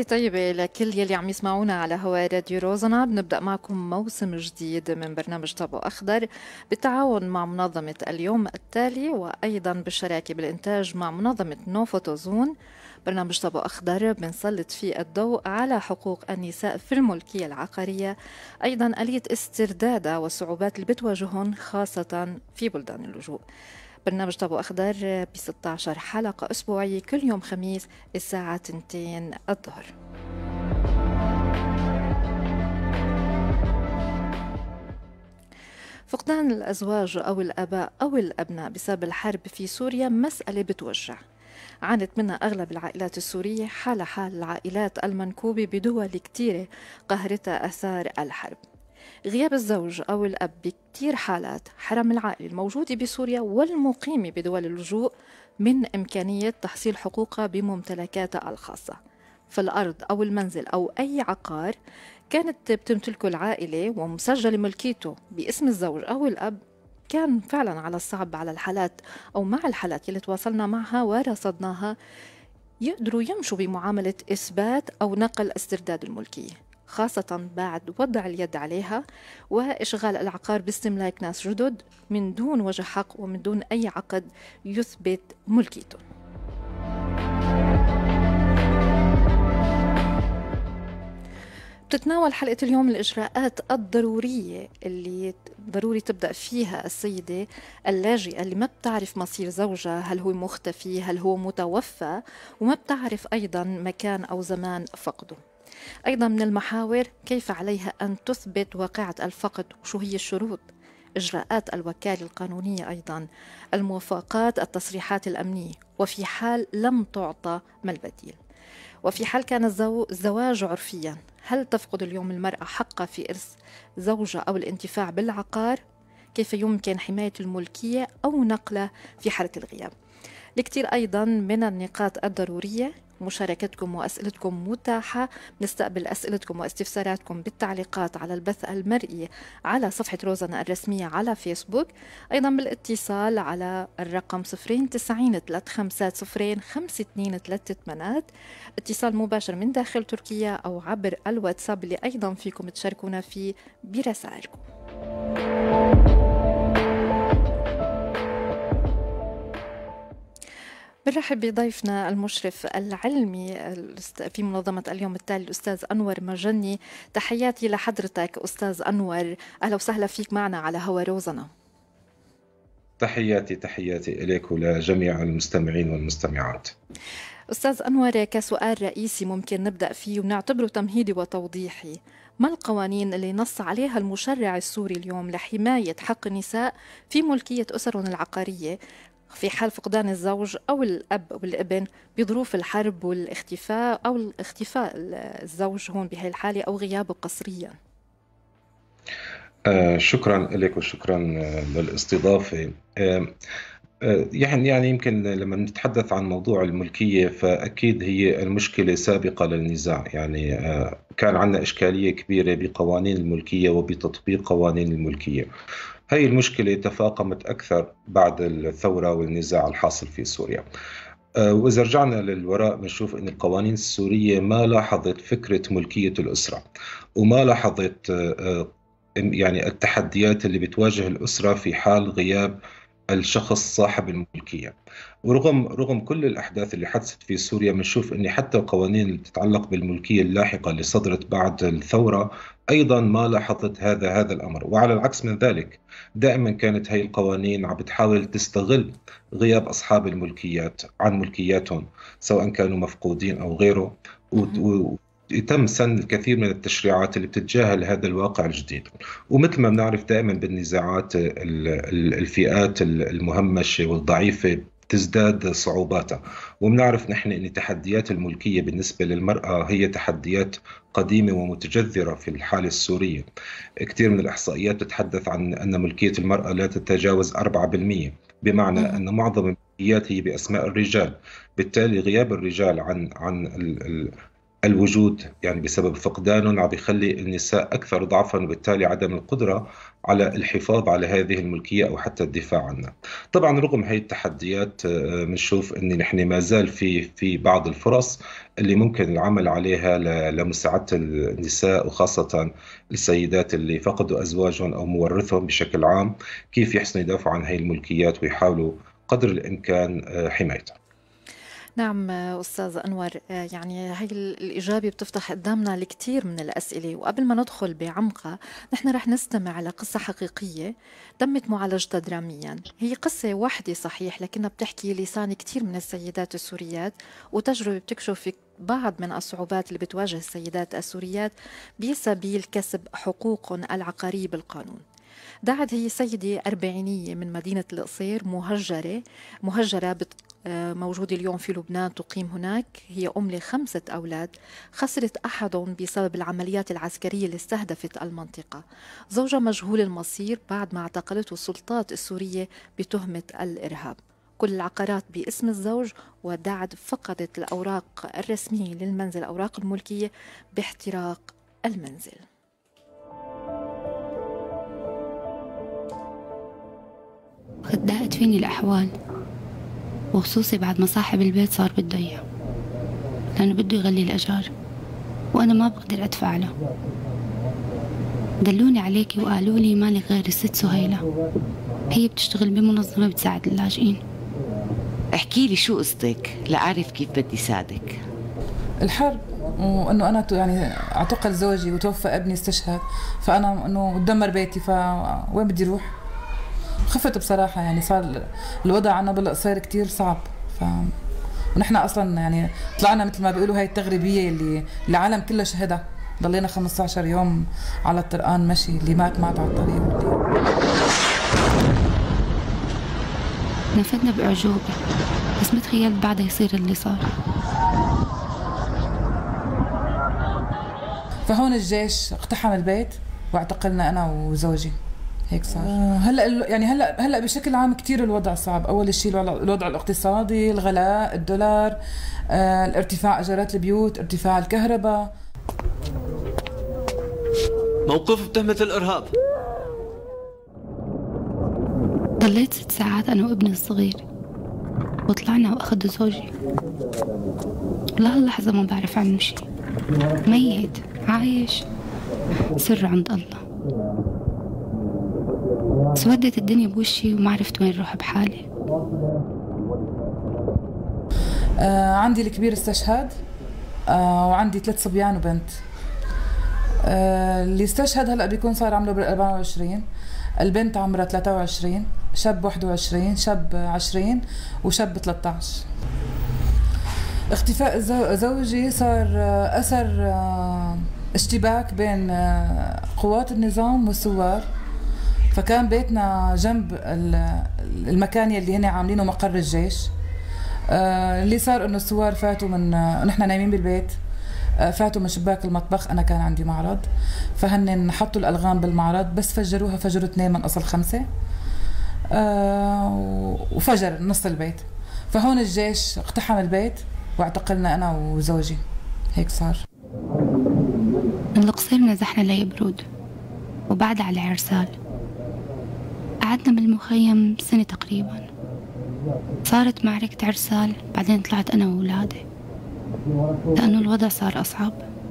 طيبة لكل يلي عم يسمعونا على هوا راديو روزنا. بنبدأ معكم موسم جديد من برنامج طابو أخضر بالتعاون مع منظمة اليوم التالي، وأيضا بالشراكة بالإنتاج مع منظمة نو فوتوزون. برنامج طابو أخضر بنسلط فيه الضوء على حقوق النساء في الملكية العقارية، أيضا آلية استردادها والصعوبات اللي بتواجههم خاصة في بلدان اللجوء. برنامج طابو أخضر ب 16 حلقة أسبوعية كل يوم خميس الساعة 2 الظهر. فقدان الأزواج أو الآباء أو الأبناء بسبب الحرب في سوريا مسألة بتوجع، عانت منها أغلب العائلات السورية، حال العائلات المنكوبة بدول كتيرة قهرتها أثار الحرب. غياب الزوج أو الأب بكتير حالات حرم العائلة الموجودة بسوريا والمقيمة بدول اللجوء من إمكانية تحصيل حقوقها بممتلكاتها الخاصة. فالأرض أو المنزل أو أي عقار كانت بتمتلكه العائلة ومسجل ملكيته باسم الزوج أو الأب، كان فعلا على الصعب على الحالات أو مع الحالات اللي تواصلنا معها ورصدناها يقدروا يمشوا بمعاملة إثبات أو نقل استرداد الملكية، خاصة بعد وضع اليد عليها وإشغال العقار باستملاك ناس جدد من دون وجه حق ومن دون أي عقد يثبت ملكيته. بتتناول حلقة اليوم الإجراءات الضرورية اللي ضروري تبدأ فيها السيدة اللاجئة اللي ما بتعرف مصير زوجها، هل هو مختفي، هل هو متوفى، وما بتعرف أيضا مكان أو زمان فقده. أيضا من المحاور كيف عليها أن تثبت واقعة الفقد وشو هي الشروط، إجراءات الوكالة القانونية، أيضا الموافقات، التصريحات الأمنية، وفي حال لم تعطى ما البديل. وفي حال كان الزواج عرفيا، هل تفقد اليوم المرأة حقها في إرث زوجها أو الانتفاع بالعقار؟ كيف يمكن حماية الملكية أو نقلها في حالة الغياب؟ الكثير أيضا من النقاط الضرورية. مشاركتكم وأسئلتكم متاحة، نستقبل أسئلتكم واستفساراتكم بالتعليقات على البث المرئي على صفحة روزنا الرسمية على فيسبوك، أيضا بالاتصال على الرقم 090 350 5238، اتصال مباشر من داخل تركيا أو عبر الواتساب اللي أيضا فيكم تشاركونا فيه برسائلكم. بنرحب بضيفنا المشرف العلمي في منظمة اليوم التالي الأستاذ أنور مجني. تحياتي لحضرتك أستاذ أنور، أهلا وسهلا فيك معنا على هوا روزنا. تحياتي إليك ولجميع المستمعين والمستمعات. أستاذ أنور، كسؤال رئيسي ممكن نبدأ فيه ونعتبره تمهيدي وتوضيحي، ما القوانين اللي نص عليها المشرع السوري اليوم لحماية حق النساء في ملكية أسرهم العقارية في حال فقدان الزوج أو الأب أو الابن بظروف الحرب والاختفاء أو اختفاء الزوج هون بهي الحالة أو غيابه قسريا؟ شكرا لك وشكرا للاستضافة. يعني يمكن لما نتحدث عن موضوع الملكية فأكيد هي المشكلة سابقة للنزاع. يعني كان عندنا إشكالية كبيرة بقوانين الملكية وبتطبيق قوانين الملكية. هاي المشكلة تفاقمت أكثر بعد الثورة والنزاع الحاصل في سوريا. وإذا رجعنا للوراء بنشوف أن القوانين السورية ما لاحظت فكرة ملكية الأسرة، وما لاحظت يعني التحديات اللي بتواجه الأسرة في حال غياب الشخص صاحب الملكية. ورغم كل الأحداث اللي حدثت في سوريا بنشوف أن حتى القوانين اللي تتعلق بالملكية اللاحقة اللي صدرت بعد الثورة أيضا ما لاحظت هذا الأمر. وعلى العكس من ذلك دائما كانت هاي القوانين عم بتحاول تستغل غياب أصحاب الملكيات عن ملكياتهم سواء كانوا مفقودين أو غيره، يتم سن الكثير من التشريعات اللي بتتجاهل هذا الواقع الجديد. ومثل ما بنعرف دائما بالنزاعات الفئات المهمشة والضعيفة تزداد صعوباتها. وبنعرف نحن أن تحديات الملكية بالنسبة للمرأة هي تحديات قديمة ومتجذرة في الحالة السورية. كثير من الإحصائيات تتحدث عن أن ملكية المرأة لا تتجاوز 4%، بمعنى أن معظم الملكيات هي بأسماء الرجال. بالتالي غياب الرجال عن الوجود، يعني بسبب فقدانهم عم بيخلي النساء أكثر ضعفا، وبالتالي عدم القدرة على الحفاظ على هذه الملكية أو حتى الدفاع عنها. طبعا رغم هي التحديات بنشوف أن نحن ما زال في بعض الفرص اللي ممكن العمل عليها لمساعدة النساء، وخاصة السيدات اللي فقدوا أزواجهم أو مورثهم بشكل عام، كيف يحسنوا يدافعوا عن هي الملكيات ويحاولوا قدر الإمكان حمايتها. نعم أستاذ أنور، يعني هاي الإجابة بتفتح قدامنا الكثير من الأسئلة. وقبل ما ندخل بعمقها، نحن رح نستمع لقصة حقيقية تمت معالجتها دراميا. هي قصة واحدة صحيح، لكنها بتحكي لسان كثير من السيدات السوريات، وتجربة بتكشف بعض من الصعوبات اللي بتواجه السيدات السوريات بسبيل كسب حقوقهم العقارية بالقانون. دعت هي سيدة أربعينية من مدينة القصير، مهجرة موجودة اليوم في لبنان، تقيم هناك. هي أم ل5 أولاد، خسرت أحدهم بسبب العمليات العسكرية اللي استهدفت المنطقة. زوجها مجهول المصير بعد ما اعتقلته السلطات السورية بتهمة الإرهاب. كل العقارات باسم الزوج، ودعد فقدت الأوراق الرسمية للمنزل، أوراق الملكية، باحتراق المنزل. ضاقت فيني الأحوال، وخصوصي بعد ما صاحب البيت صار بده إياه، لأنه بده يغلي الأجار وأنا ما بقدر أدفع له. دلوني عليكي وقالوا لي مالك غير الست سهيلة، هي بتشتغل بمنظمة بتساعد اللاجئين. احكي لي شو قصتك لأعرف كيف بدي ساعدك. الحرب، وانه انا يعني اعتقل زوجي وتوفى ابني استشهد، فانا انه تدمر بيتي، فوين بدي اروح؟ خفت بصراحه، يعني صار الوضع عنا بالقصير كتير صعب. ونحن اصلا يعني طلعنا مثل ما بيقولوا هاي التغريبيه اللي العالم كله شهدها. ضلينا 15 يوم على الطرقان مشي، اللي مات على الطريق. نفدنا بأعجوبة، بس ما تخيلت بعدها يصير اللي صار. فهون الجيش اقتحم البيت واعتقلنا انا وزوجي. هيك صار. هلا يعني هلا بشكل عام كثير الوضع صعب. اول شيء الوضع الاقتصادي، الغلاء، الدولار، الارتفاع اجارات البيوت، ارتفاع الكهرباء. موقف بتهمة الارهاب. ضليت 6 ساعات انا وابني الصغير، وطلعنا واخذوا زوجي. لهاللحظة ما بعرف عنه شيء، ميت عايش سر عند الله. سودت الدنيا بوشي وما عرفت وين روح بحالي. عندي الكبير استشهد، وعندي 3 صبيان وبنت. اللي استشهد هلا بيكون صار عمره بال24، البنت عمرها 23، شاب 21، شاب 20، وشاب 13. اختفاء زوجي صار أثر اشتباك بين قوات النظام والثوار، فكان بيتنا جنب المكان يلي هن عاملينه مقر الجيش. اللي صار انه الثوار فاتوا من نحن نايمين بالبيت، فاتوا من شباك المطبخ. انا كان عندي معرض، فهن حطوا الالغام بالمعرض، بس فجروها، فجروا 2 من اصل 5، وفجر نص البيت. فهون الجيش اقتحم البيت واعتقلنا انا وزوجي. هيك صار. من القصير نزحنا ليبرود، وبعدها على عرسال. قعدنا بالمخيم سنة تقريبا. صارت معركة عرسال، بعدين طلعت أنا وأولادي لأنه الوضع صار أصعب.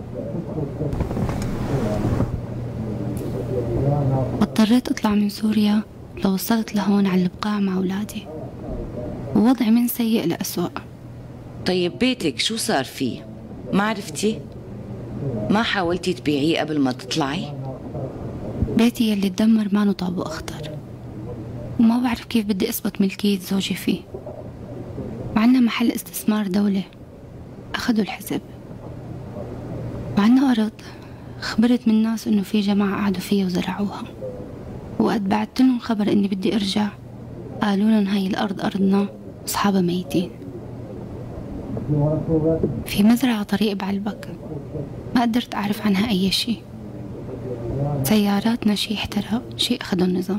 واضطريت أطلع من سوريا لو وصلت لهون على البقاع مع أولادي، ووضعي من سيء لأسوأ. طيب بيتك شو صار فيه؟ ما عرفتي؟ ما حاولتي تبيعيه قبل ما تطلعي؟ بيتي يلي تدمر ما طابو أخطر، وما بعرف كيف بدي أثبت ملكية زوجي فيه، وعنا محل استثمار دولة أخذوا الحزب، وعنا أرض خبرت من ناس إنه في جماعة قعدوا فيها وزرعوها. وقت بعت لهم خبر إني بدي أرجع، قالوا لهم هاي الأرض أرضنا وأصحابها ميتين. في مزرعة طريق بعلبك ما قدرت أعرف عنها أي شيء. سياراتنا شيء احترق، شيء أخذوا النظام.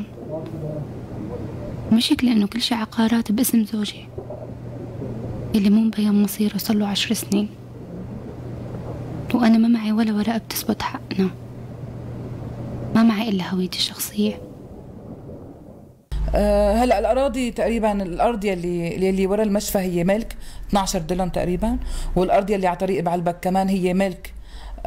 مشكلة إنه كل شيء عقارات باسم زوجي اللي مو مبين مصيره صار له 10 سنين. وأنا ما معي ولا ورقة بتثبت حقنا، ما معي إلا هويتي الشخصية. هلا الأراضي تقريبا، الأرض يلي ورا المشفى هي ملك 12 دلم تقريبا، والأرض يلي على طريق بعلبك كمان هي ملك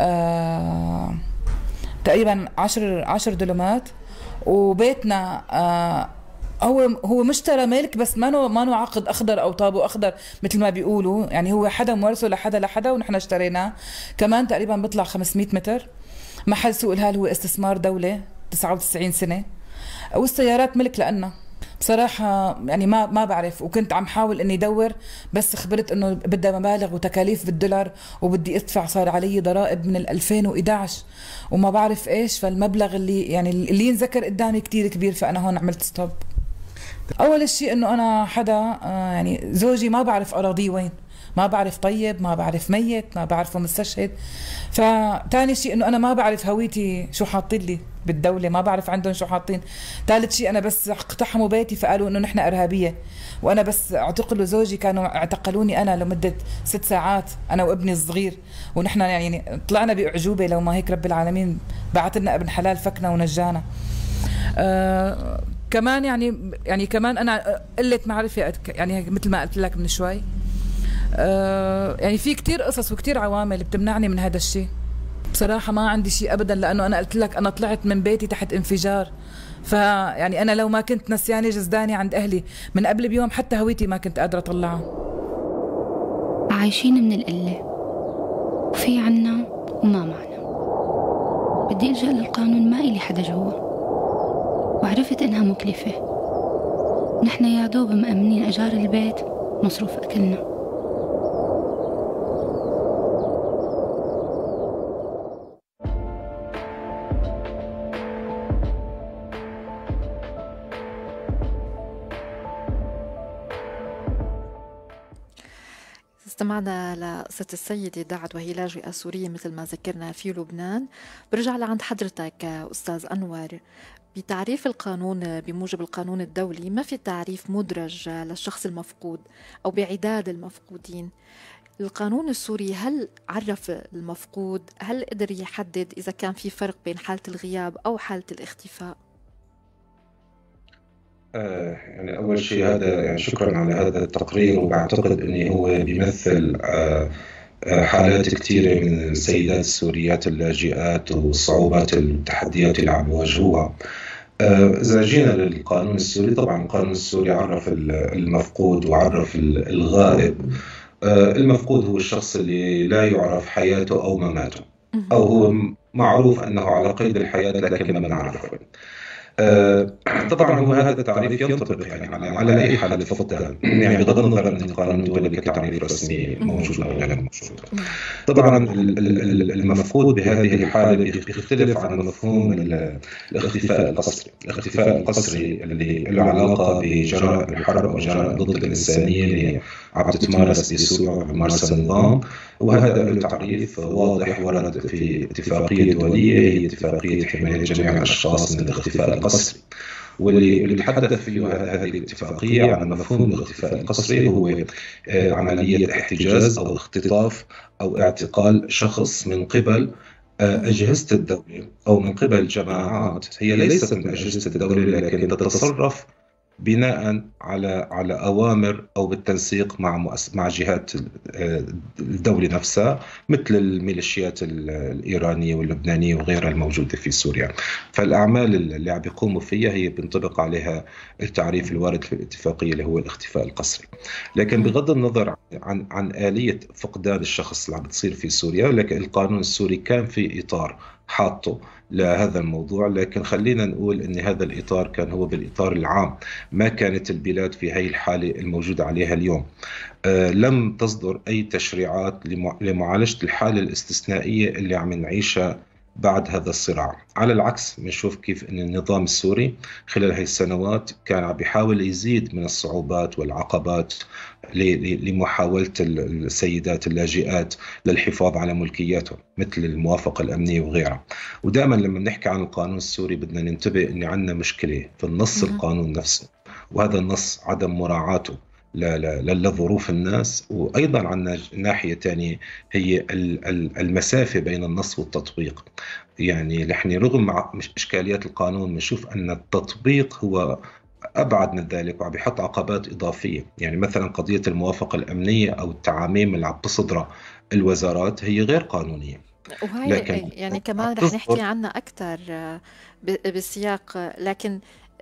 تقريبا 10 دلمات. وبيتنا هو مشترى ملك، بس ما نو عقد اخضر او طابو اخضر مثل ما بيقولوا، يعني هو حدا مورثه لحدا ونحن اشتريناه. كمان تقريبا بيطلع 500 متر. محل سوق الهال هو استثمار دولة 99 سنة، والسيارات ملك لنا. بصراحة يعني ما بعرف، وكنت عم حاول اني ادور، بس خبرت انه بدها مبالغ وتكاليف بالدولار، وبدي ادفع، صار علي ضرائب من 2011 وما بعرف ايش. فالمبلغ اللي ينذكر قدامي كتير كبير، فانا هون عملت ستوب. اول شيء انه انا حدا يعني زوجي ما بعرف اراضيه وين، ما بعرف طيب، ما بعرف ميت، ما بعرفه مستشهد. فتاني شيء انه انا ما بعرف هويتي شو حاطين لي بالدولة، ما بعرف عندهم شو حاطين. ثالث شيء انا بس اقتحموا بيتي فقالوا انه نحن ارهابية، وانا بس اعتقلوا زوجي، كانوا اعتقلوني انا لمدة 6 ساعات انا وابني الصغير، ونحن يعني طلعنا باعجوبة. لو ما هيك رب العالمين بعث لنا ابن حلال فكنا ونجانا. كمان يعني كمان انا قلة معرفة، يعني مثل ما قلت لك من شوي. يعني في كتير قصص وكتير عوامل بتمنعني من هذا الشيء. بصراحة ما عندي شيء أبدا، لأنه أنا قلت لك أنا طلعت من بيتي تحت انفجار. فيعني أنا لو ما كنت نسياني جزداني عند أهلي من قبل بيوم، حتى هويتي ما كنت قادرة أطلعها. عايشين من القلة، وفي عنا وما معنا. بدي ألجأ للقانون، ما إلي حدا جوا، وعرفت إنها مكلفة. نحن يا دوب مأمنين أجار البيت، مصروف أكلنا. استمعنا لقصة السيدة دعت وهي لاجئة سورية مثل ما ذكرنا في لبنان. برجع لعند حضرتك أستاذ أنور. بتعريف القانون بموجب القانون الدولي ما في تعريف مدرج للشخص المفقود أو بعداد المفقودين. القانون السوري هل عرف المفقود؟ هل قدر يحدد إذا كان في فرق بين حالة الغياب أو حالة الاختفاء؟ يعني أول شيء هذا يعني شكرا على هذا التقرير، وبعتقد أنه هو بيمثل حالات كثيرة من السيدات السوريات اللاجئات والصعوبات التحديات اللي عم يواجهوها. إذا جينا للقانون السوري، طبعا القانون السوري عرف المفقود وعرف الغائب. المفقود هو الشخص اللي لا يعرف حياته أو مماته، أو هو معروف أنه على قيد الحياة لكن ما نعرفه. طبعا هو هذا التعريف ينطبق يعني على اي حاله فقدان، يعني بغض النظر ان القانون الدولي كتعريف رسمي موجود او غير موجود. طبعا المفقود بهذه الحاله بيختلف عن مفهوم الاختفاء القسري. الاختفاء القسري اللي له علاقه بجرائم الحرب او جرائم ضد الانسانيه اللي عم تتمارس بسوريا وبمارس النظام، وهذا له تعريف واضح ورد في اتفاقيه دوليه، هي اتفاقيه حمايه جميع الاشخاص من الاختفاء القسري. واللي تحدث فيه هذه الاتفاقية عن مفهوم الاختفاء القسري هو عملية احتجاز أو اختطاف أو اعتقال شخص من قبل أجهزة الدولة أو من قبل جماعات هي ليست من أجهزة الدولة، لكن تتصرف بناء على أوامر أو بالتنسيق مع جهات الدولة نفسها، مثل الميليشيات الإيرانية واللبنانية وغيرها الموجودة في سوريا. فالأعمال اللي عم بيقوموا فيها هي بينطبق عليها التعريف الوارد في الاتفاقية اللي هو الاختفاء القسري. لكن بغض النظر عن آلية فقدان الشخص اللي عم بتصير في سوريا، لكن القانون السوري كان في إطار حاطه لهذا الموضوع، لكن خلينا نقول ان هذا الاطار كان هو بالاطار العام، ما كانت البلاد في هذه الحاله الموجوده عليها اليوم. لم تصدر اي تشريعات لمعالجه الحاله الاستثنائيه اللي عم نعيشها بعد هذا الصراع. على العكس، بنشوف كيف ان النظام السوري خلال هذه السنوات كان عم بيحاول يزيد من الصعوبات والعقبات لمحاولة السيدات اللاجئات للحفاظ على ملكياتهم، مثل الموافقة الأمنية وغيرها. ودائما لما نحكي عن القانون السوري بدنا ننتبه أن عندنا مشكلة في النص القانون نفسه، وهذا النص عدم مراعاته لظروف الناس. وأيضا عندنا ناحية تانية هي المسافة بين النص والتطبيق. يعني نحن رغم مع إشكاليات القانون بنشوف أن التطبيق هو أبعد من ذلك وعم بيحط عقبات إضافية. يعني مثلا قضية الموافقة الأمنية أو التعاميم اللي عم تصدرها الوزارات هي غير قانونية، وهي لكن يعني عم كمان رح نحكي تصدر. عنها أكثر بالسياق، لكن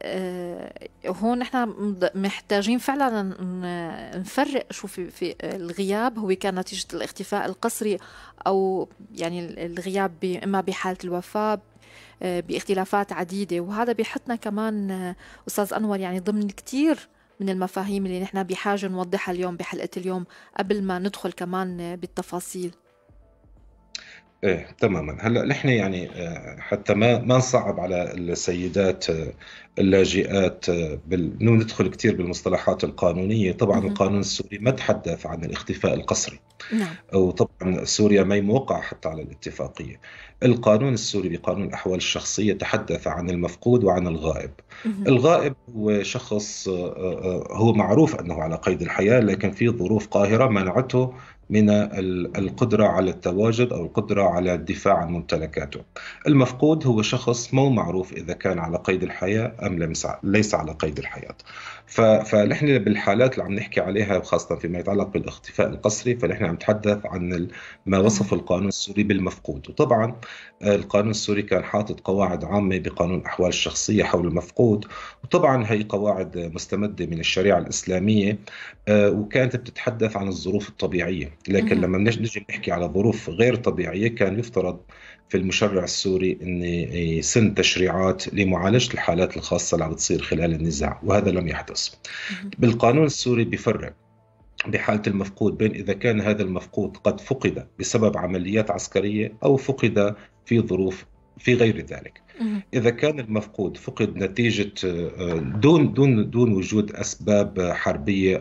هون نحن محتاجين فعلا نفرق شو في الغياب هو كان نتيجة الاختفاء القسري، أو يعني الغياب إما بحالة الوفاة باختلافات عديدة. وهذا بيحطنا كمان أستاذ أنور يعني ضمن كتير من المفاهيم اللي نحن بحاجة نوضحها اليوم بحلقة اليوم قبل ما ندخل كمان بالتفاصيل. ايه تماما. هلا نحن يعني حتى ما نصعب على السيدات اللاجئات ندخل كثير بالمصطلحات القانونيه. طبعا مهم. القانون السوري ما تحدث عن الاختفاء القسري، نعم. وطبعا سوريا ما موقع حتى على الاتفاقيه. القانون السوري بقانون الاحوال الشخصيه تحدث عن المفقود وعن الغائب. مهم. الغائب هو شخص هو معروف انه على قيد الحياه، لكن في ظروف قاهره منعته من القدرة على التواجد أو القدرة على الدفاع عن ممتلكاته. المفقود هو شخص مو معروف إذا كان على قيد الحياة أم ليس على قيد الحياة. فنحن بالحالات اللي عم نحكي عليها خاصة فيما يتعلق بالاختفاء القسري، فنحن عم نتحدث عن ما مهم. وصف القانون السوري بالمفقود. وطبعا القانون السوري كان حاطط قواعد عامة بقانون الأحوال الشخصية حول المفقود، وطبعا هي قواعد مستمدة من الشريعة الإسلامية، وكانت بتتحدث عن الظروف الطبيعية. لكن مهم. لما نجي نحكي على ظروف غير طبيعية كان يفترض في المشرع السوري أن يسن تشريعات لمعالجة الحالات الخاصة اللي عم بتصير خلال النزاع، وهذا لم يحدث. مهم. بالقانون السوري بيفرق بحالة المفقود بين إذا كان هذا المفقود قد فقد بسبب عمليات عسكرية أو فقد في ظروف في غير ذلك. مهم. إذا كان المفقود فقد نتيجة دون وجود أسباب حربية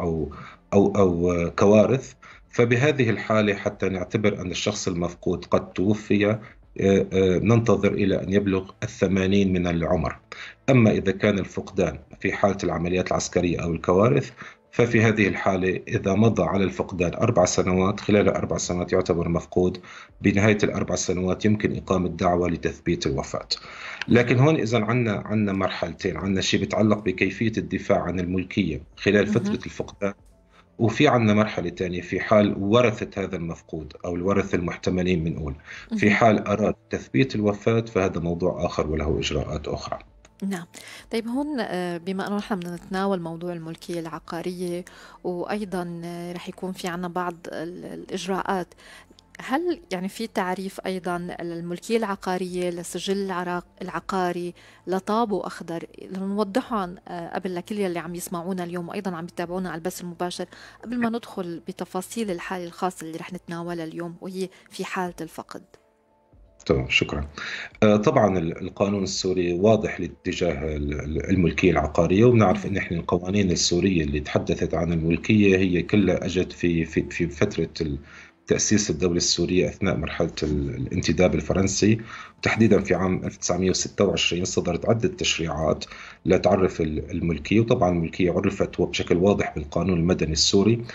أو كوارث، فبهذه الحالة حتى نعتبر أن الشخص المفقود قد توفي ننتظر إلى أن يبلغ 80 من العمر. أما إذا كان الفقدان في حالة العمليات العسكرية أو الكوارث، ففي هذه الحالة إذا مضى على الفقدان 4 سنوات، خلال 4 سنوات يعتبر مفقود. بنهاية ال4 سنوات يمكن إقامة دعوة لتثبيت الوفاة. لكن هون إذا عندنا مرحلتين. عندنا شيء بيتعلق بكيفية الدفاع عن الملكية خلال فترة مهم. الفقدان، وفي عندنا مرحلة تانية في حال ورثة هذا المفقود أو الورثة المحتملين بنقول. في مهم. حال أراد تثبيت الوفاة فهذا موضوع آخر وله إجراءات أخرى. نعم. طيب هون بما أنه نحن بدنا نتناول موضوع الملكية العقارية، وأيضا رح يكون في عنا بعض الإجراءات، هل يعني في تعريف أيضا الملكية العقارية للسجل العقاري لطابو أخضر لنوضحه عن قبل لكل يلي عم يسمعونا اليوم وأيضا عم يتابعونا على البث المباشر، قبل ما ندخل بتفاصيل الحالة الخاصة اللي رح نتناولها اليوم وهي في حالة الفقد؟ تمام، شكرا. طبعا القانون السوري واضح لاتجاه الملكية العقارية، وبنعرف ان احنا القوانين السورية اللي تحدثت عن الملكية هي كلها اجت في فترة تأسيس الدولة السورية أثناء مرحلة الانتداب الفرنسي، وتحديدا في عام 1926 صدرت عدة تشريعات لتعرف الملكية. وطبعا الملكية عرفت بشكل واضح بالقانون المدني السوري،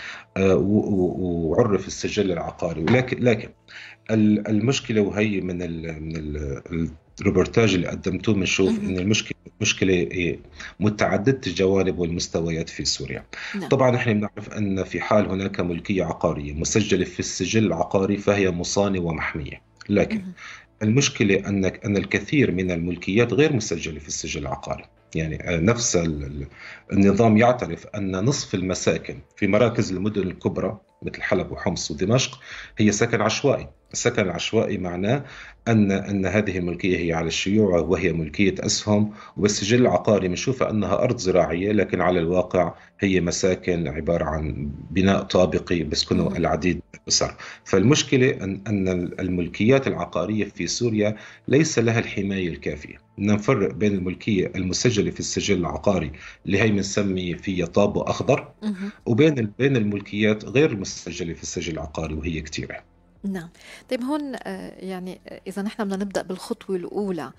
وعرف السجل العقاري. لكن المشكلة، وهي من الروبورتاج اللي قدمتوه بنشوف مهم. ان المشكله متعدده الجوانب والمستويات في سوريا. نعم. طبعا نحن بنعرف ان في حال هناك ملكيه عقاريه مسجله في السجل العقاري فهي مصانه ومحميه، لكن مهم. المشكله ان الكثير من الملكيات غير مسجله في السجل العقاري. يعني نفس النظام يعترف ان نصف المساكن في مراكز المدن الكبرى مثل حلب وحمص ودمشق هي سكن عشوائي. السكن العشوائي معناه أن هذه الملكية هي على الشيوع وهي ملكية أسهم، والسجل العقاري بنشوفها أنها أرض زراعية، لكن على الواقع هي مساكن عبارة عن بناء طابقي بسكنه مهم. العديد من الأسر. فالمشكلة أن الملكيات العقارية في سوريا ليس لها الحماية الكافية. بدنا نفرق بين الملكية المسجلة في السجل العقاري اللي هي بنسمي فيها طابو أخضر، مهم. وبين الملكيات غير المسجلة في السجل العقاري وهي كثيرة. نعم. طيب هون يعني إذا نحن بدنا نبدأ بالخطوة الأولى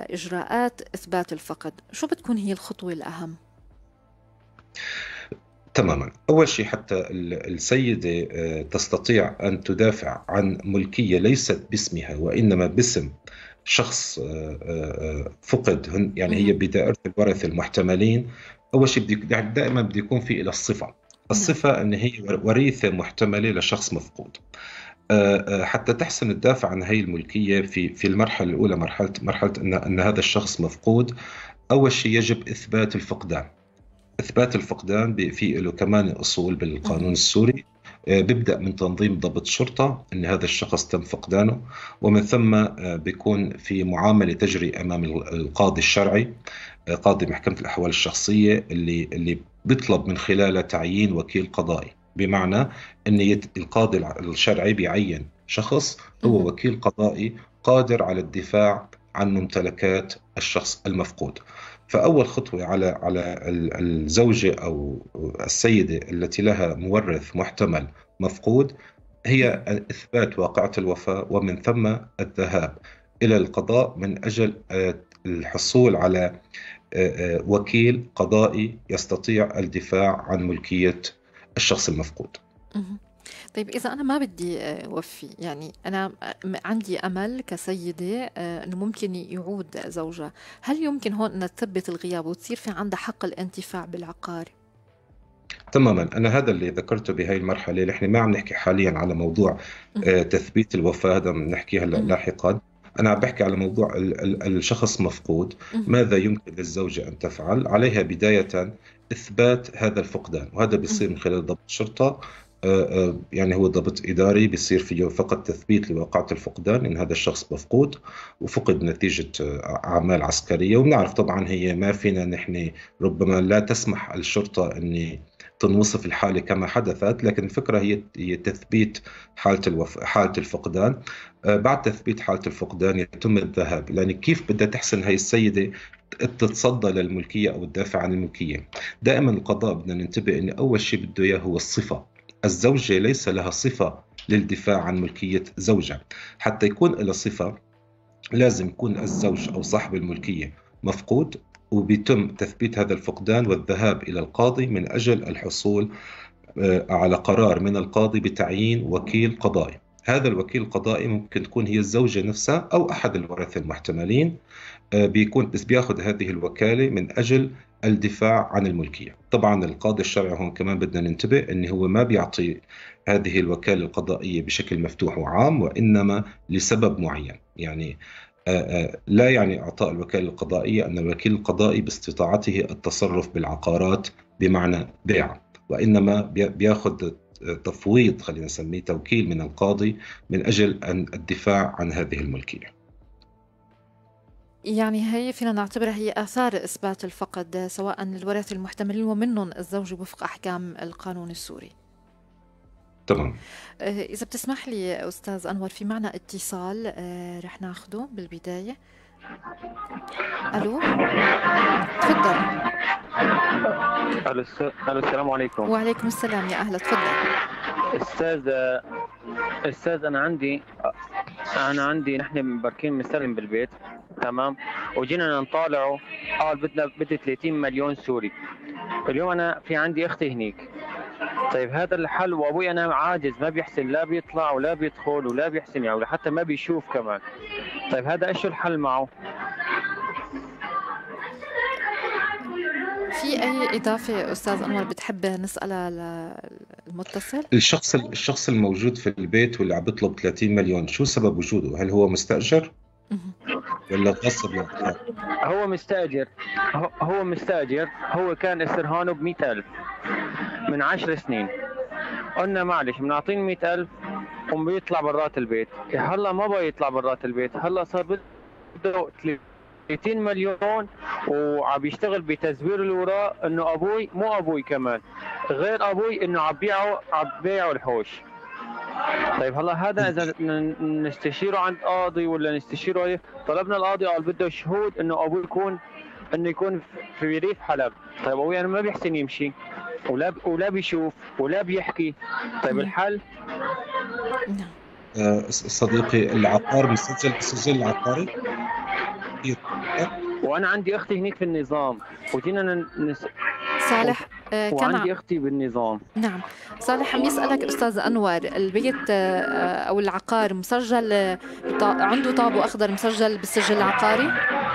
لإجراءات إثبات الفقد، شو بتكون هي الخطوة الأهم؟ تماما. أول شيء حتى السيدة تستطيع أن تدافع عن ملكية ليست باسمها وإنما باسم شخص فقد، يعني هي بدائرة الورث المحتملين. أول شيء يعني دائما بده يكون في إلى الصفة أن هي وريثة محتملة لشخص مفقود. حتى تحسن الدافع عن هي الملكية في المرحلة الأولى، مرحلة أن هذا الشخص مفقود. أول شيء يجب إثبات الفقدان. إثبات الفقدان في له كمان أصول بالقانون السوري، بيبدأ من تنظيم ضبط شرطة أن هذا الشخص تم فقدانه، ومن ثم بيكون في معاملة تجري أمام القاضي الشرعي، قاضي محكمة الأحوال الشخصية، اللي بيطلب من خلاله تعيين وكيل قضائي. بمعنى أن القاضي الشرعي بيعين شخص هو وكيل قضائي قادر على الدفاع عن ممتلكات الشخص المفقود. فأول خطوة على الزوجة أو السيدة التي لها مورث محتمل مفقود هي إثبات واقعة الوفاة، ومن ثم الذهاب إلى القضاء من أجل الحصول على وكيل قضائي يستطيع الدفاع عن ملكية الشخص المفقود. طيب إذا أنا ما بدي وفي، يعني أنا عندي أمل كسيدة أنه ممكن يعود زوجها، هل يمكن هون أن تثبت الغياب وتصير في عندها حق الانتفاع بالعقار؟ تماما. أنا هذا اللي ذكرته بهاي المرحلة. نحن ما عم نحكي حاليا على موضوع تثبيت الوفاة، هذا نحكيه هلا لاحقا. أنا عم بحكي على موضوع الشخص مفقود. ماذا يمكن للزوجة أن تفعل؟ عليها بداية إثبات هذا الفقدان، وهذا بيصير من خلال ضبط الشرطة. يعني هو ضبط إداري بيصير فيه فقط تثبيت لواقعة الفقدان إن هذا الشخص مفقود وفقد نتيجة أعمال عسكرية. ونعرف طبعا هي ما فينا نحن ربما لا تسمح الشرطة أن تنوصف الحالة كما حدثت، لكن الفكرة هي تثبيت حالة الفقدان. بعد تثبيت حالة الفقدان يتم الذهاب، لأن كيف بدها تحسن هاي السيدة تتصدى للملكية أو الدافع عن الملكية. دائما القضاء بدنا ننتبه أن أول شيء بده إياه هو الصفة. الزوجة ليس لها صفة للدفاع عن ملكية زوجها. حتى يكون لها صفة لازم يكون الزوج أو صاحب الملكية مفقود، وبيتم تثبيت هذا الفقدان والذهاب إلى القاضي من أجل الحصول على قرار من القاضي بتعيين وكيل قضائي. هذا الوكيل القضائي ممكن تكون هي الزوجة نفسها أو أحد الورثة المحتملين، بيكون بس بياخذ هذه الوكالة من أجل الدفاع عن الملكية. طبعا القاضي الشرعي هون كمان بدنا ننتبه أنه هو ما بيعطي هذه الوكالة القضائية بشكل مفتوح وعام، وإنما لسبب معين. يعني لا يعني إعطاء الوكالة القضائية أن الوكيل القضائي باستطاعته التصرف بالعقارات بمعنى بيع، وإنما بياخذ تفويض، خلينا نسميه توكيل من القاضي من أجل الدفاع عن هذه الملكية. يعني هي فينا نعتبرها هي آثار إثبات الفقد سواء للورثة المحتملين ومنهم الزوج وفق أحكام القانون السوري. تمام. إذا بتسمح لي أستاذ أنور، في معنا اتصال رح ناخده بالبداية. ألو، تفضل. ألو، السلام عليكم. وعليكم السلام، يا أهلا، تفضل. أستاذ أنا عندي نحن مباركين مستلم بالبيت، تمام، وجينا نطالعه، قال بدي 30 مليون سوري. اليوم أنا في عندي أختي هنيك. طيب هذا الحل، وأبوي أنا عاجز، ما بيحسن، لا بيطلع ولا بيدخل ولا بيحسن، يعني حتى ما بيشوف كمان. طيب هذا إيش الحل معه؟ في أي إضافة أستاذ أنور بتحب نسألها للمتصل؟ الشخص الموجود في البيت واللي عم بيطلب 30 مليون، شو سبب وجوده؟ هل هو مستأجر؟ ولا غصب للقضاء؟ هو مستأجر. هو كان استرهانه ب100,000 من 10 سنين. قلنا معلش بنعطيه 100,000 وبيطلع برات البيت. هلا ما بقى يطلع برات البيت، هلا صار بده 30 مليون وعم يشتغل بتزوير الوراء انه ابوي مو ابوي كمان، غير ابوي انه عم بيعه الحوش. طيب هلا هذا اذا نستشيره عند قاضي ولا نستشيره ايه؟ طلبنا القاضي قال بده شهود انه ابوي يكون في ريف حلب. طيب ابوي انا ما بيحسن يمشي ولا بيشوف ولا بيحكي. طيب الحل؟ صديقي، العقار مسجل بالسجل العقاري؟ وانا عندي اختي هنيك في النظام، وجينا صالح وعندي أختي بالنظام. نعم. صالح عم يسألك أستاذ أنور، البيت أو العقار مسجل عنده طابو أخضر مسجل بالسجل العقاري؟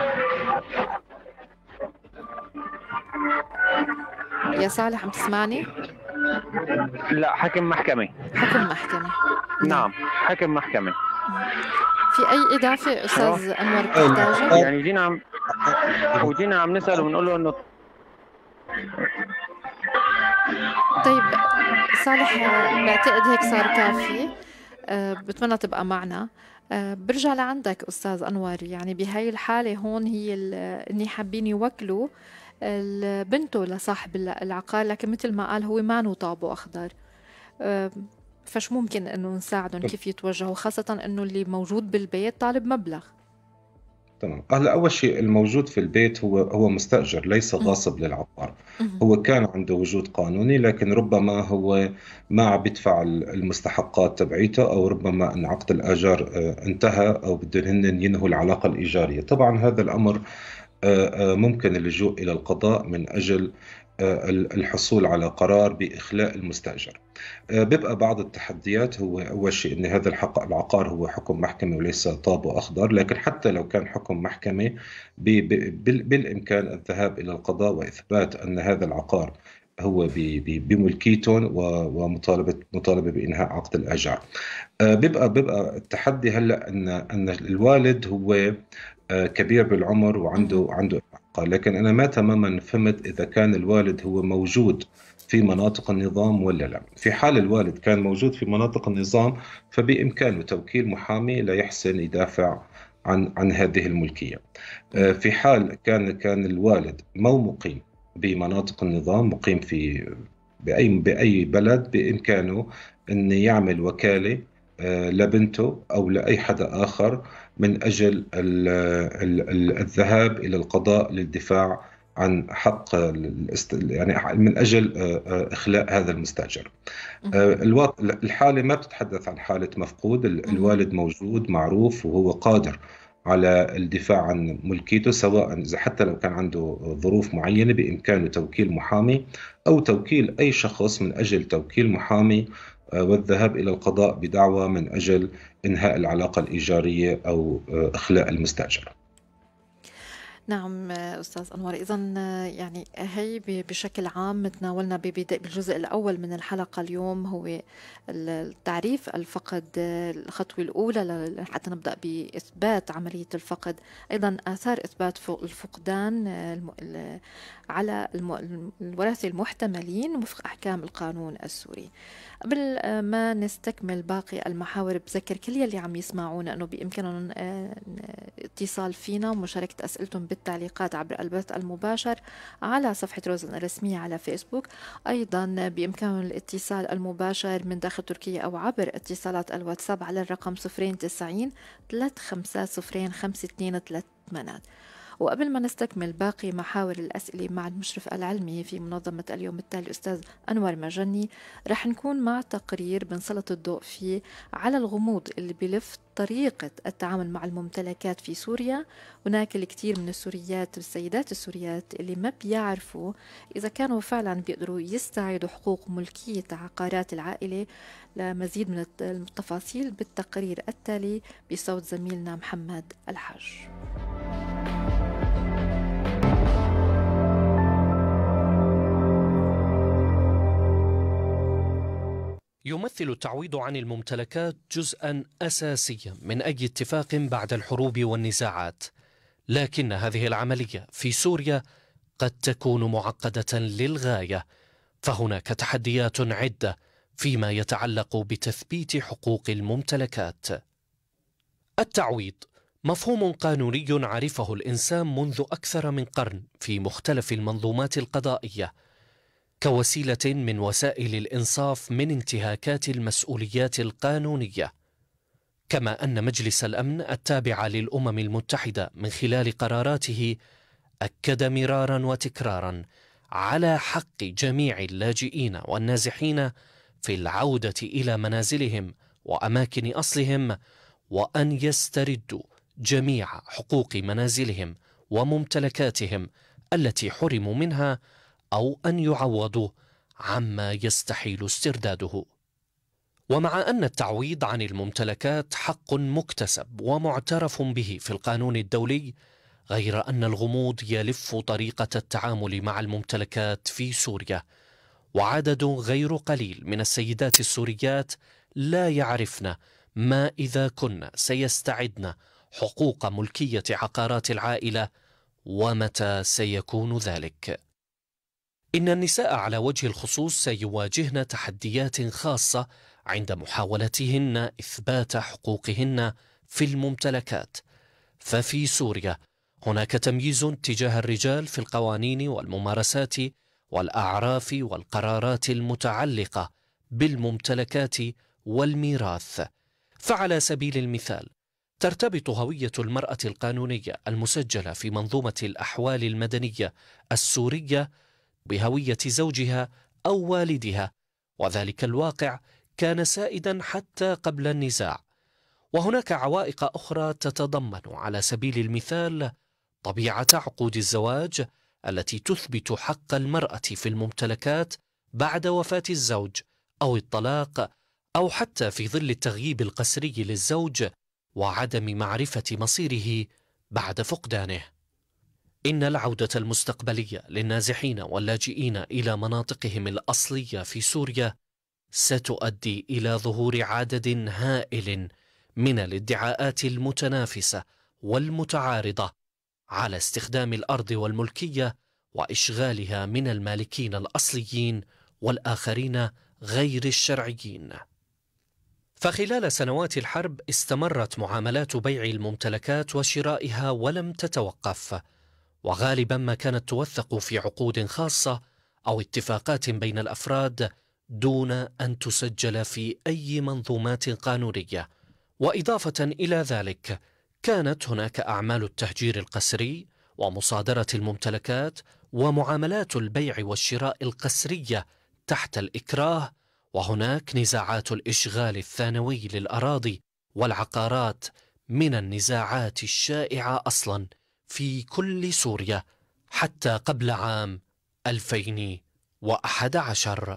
يا صالح عم تسمعني؟ لا، حكم محكمة. حكم محكمة. نعم، حكم محكمة. في أي إضافة أستاذ أنور بتحتاجها؟ يعني جينا عم نسأل ونقول له إنه طيب صالح، بعتقد هيك صار كافي. بتمنى تبقى معنا. برجع لعندك أستاذ أنور. يعني بهاي الحالة هون هي إني حابين يوكلوا بنته لصاحب العقار، لكن مثل ما قال هو ما طابو أخضر. فش ممكن إنه نساعدهم كيف يتوجهوا، خاصة إنه اللي موجود بالبيت طالب مبلغ. تمام. هلا اول شيء الموجود في البيت هو مستاجر، ليس غاصب للعقار. هو كان عنده وجود قانوني، لكن ربما هو ما عم بيدفع المستحقات تبعيته، او ربما ان عقد الاجار انتهى، او بدهم هن ينهوا العلاقه الايجاريه. طبعا هذا الامر ممكن اللجوء الى القضاء من اجل الحصول على قرار بإخلاء المستأجر. بيبقى بعض التحديات. هو أول شيء أن هذا العقار هو حكم محكمة وليس طابو أخضر، لكن حتى لو كان حكم محكمة بالإمكان الذهاب إلى القضاء وإثبات أن هذا العقار هو بملكيتهم ومطالبة بإنهاء عقد الإيجار. بيبقى التحدي هلا أن الوالد هو كبير بالعمر وعنده إعاقة، لكن أنا ما تماما فهمت إذا كان الوالد هو موجود في مناطق النظام ولا لا. في حال الوالد كان موجود في مناطق النظام فبإمكانه توكيل محامي ليحسن يدافع عن هذه الملكية. في حال كان الوالد مو مقيم بمناطق النظام، مقيم بأي بلد، بإمكانه أن يعمل وكالة لبنته أو لأي حدا آخر من أجل الذهاب إلى القضاء للدفاع عن حق، يعني من أجل إخلاء هذا المستأجر. الحالة ما بتتحدث عن حالة مفقود. الوالد موجود معروف وهو قادر على الدفاع عن ملكيته، سواء إذا حتى لو كان عنده ظروف معينة بإمكانه توكيل محامي أو توكيل أي شخص من أجل توكيل محامي والذهاب إلى القضاء بدعوى من أجل إنهاء العلاقة الإيجارية أو إخلاء المستأجر. نعم أستاذ أنور، إذن يعني هي بشكل عام تناولنا بالجزء الأول من الحلقة اليوم هو التعريف الفقد، الخطوة الأولى حتى نبدأ بإثبات عملية الفقد، أيضا آثار إثبات الفقدان على الورثة المحتملين وفق أحكام القانون السوري. قبل ما نستكمل باقي المحاور، بذكر كل يلي عم يسمعونا أنه بإمكانهم اتصال فينا ومشاركة أسئلتهم بالتعليقات عبر البث المباشر على صفحة روزن الرسمية على فيسبوك. أيضا بإمكانهم الاتصال المباشر من داخل تركيا أو عبر اتصالات الواتساب على الرقم 090 3505 5238. وقبل ما نستكمل باقي محاور الأسئلة مع المشرف العلمي في منظمة اليوم التالي الأستاذ أنور مجني، رح نكون مع تقرير بنسلط الضوء فيه على الغموض اللي بلف طريقة التعامل مع الممتلكات في سوريا. هناك الكثير من السوريات والسيدات السوريات اللي ما بيعرفوا إذا كانوا فعلا بيقدروا يستعيدوا حقوق ملكية عقارات العائلة. لمزيد من التفاصيل بالتقرير التالي بصوت زميلنا محمد الحاج. يمثل التعويض عن الممتلكات جزءاً أساسياً من أي اتفاق بعد الحروب والنزاعات، لكن هذه العملية في سوريا قد تكون معقدة للغاية، فهناك تحديات عدة فيما يتعلق بتثبيت حقوق الممتلكات. التعويض مفهوم قانوني عرفه الإنسان منذ أكثر من قرن في مختلف المنظومات القضائية كوسيلة من وسائل الإنصاف من انتهاكات المسؤوليات القانونية، كما أن مجلس الأمن التابع للأمم المتحدة من خلال قراراته أكد مرارا وتكرارا على حق جميع اللاجئين والنازحين في العودة إلى منازلهم وأماكن أصلهم، وأن يستردوا جميع حقوق منازلهم وممتلكاتهم التي حرموا منها أو أن يعوضوا عما يستحيل استرداده. ومع أن التعويض عن الممتلكات حق مكتسب ومعترف به في القانون الدولي، غير أن الغموض يلف طريقة التعامل مع الممتلكات في سوريا، وعدد غير قليل من السيدات السوريات لا يعرفن ما إذا كن سيستعدن حقوق ملكية عقارات العائلة ومتى سيكون ذلك. إن النساء على وجه الخصوص سيواجهن تحديات خاصة عند محاولتهن إثبات حقوقهن في الممتلكات، ففي سوريا هناك تمييز تجاه الرجال في القوانين والممارسات والأعراف والقرارات المتعلقة بالممتلكات والميراث. فعلى سبيل المثال، ترتبط هوية المرأة القانونية المسجلة في منظومة الأحوال المدنية السورية بهوية زوجها أو والدها، وذلك الواقع كان سائدا حتى قبل النزاع. وهناك عوائق أخرى تتضمن على سبيل المثال طبيعة عقود الزواج التي تثبت حق المرأة في الممتلكات بعد وفاة الزوج أو الطلاق، أو حتى في ظل التغييب القسري للزوج وعدم معرفة مصيره بعد فقدانه. إن العودة المستقبلية للنازحين واللاجئين إلى مناطقهم الأصلية في سوريا ستؤدي إلى ظهور عدد هائل من الادعاءات المتنافسة والمتعارضة على استخدام الأرض والملكية وإشغالها من المالكين الأصليين والآخرين غير الشرعيين. فخلال سنوات الحرب استمرت معاملات بيع الممتلكات وشرائها ولم تتوقف، وغالبا ما كانت توثق في عقود خاصة أو اتفاقات بين الأفراد دون أن تسجل في أي منظومات قانونية. وإضافة إلى ذلك، كانت هناك أعمال التهجير القسري ومصادرة الممتلكات ومعاملات البيع والشراء القسرية تحت الإكراه، وهناك نزاعات الإشغال الثانوي للأراضي والعقارات من النزاعات الشائعة أصلا في كل سوريا حتى قبل عام 2011.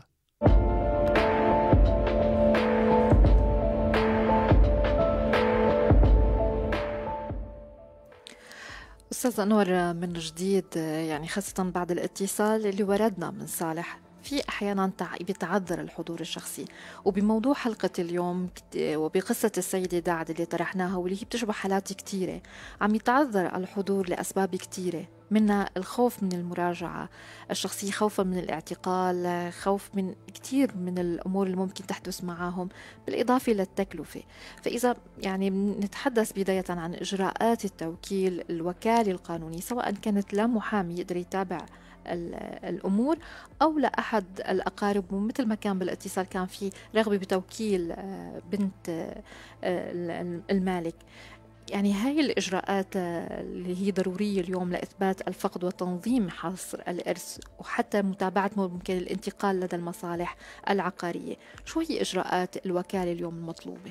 أستاذ أنور، من جديد يعني خاصة بعد الاتصال اللي وردنا من صالح، في أحيانا بيتعذر الحضور الشخصي، وبموضوع حلقة اليوم وبقصة السيدة داعد اللي طرحناها واللي هي بتشبه حالات كتيرة، عم يتعذر الحضور لأسباب كتيرة، منها الخوف من المراجعة الشخصية، خوفا من الاعتقال، خوف من كتير من الأمور اللي ممكن تحدث معهم، بالإضافة للتكلفة. فإذا يعني نتحدث بداية عن إجراءات التوكيل، الوكالة القانوني سواء كانت لمحامي يقدر يتابع الأمور أو لأحد الأقارب، ومثل ما كان بالاتصال كان في رغبة بتوكيل بنت المالك، يعني هاي الإجراءات اللي هي ضرورية اليوم لإثبات الفقد وتنظيم حصر الإرث وحتى متابعة ممكن الانتقال لدى المصالح العقارية، شو هي إجراءات الوكالة اليوم المطلوبة؟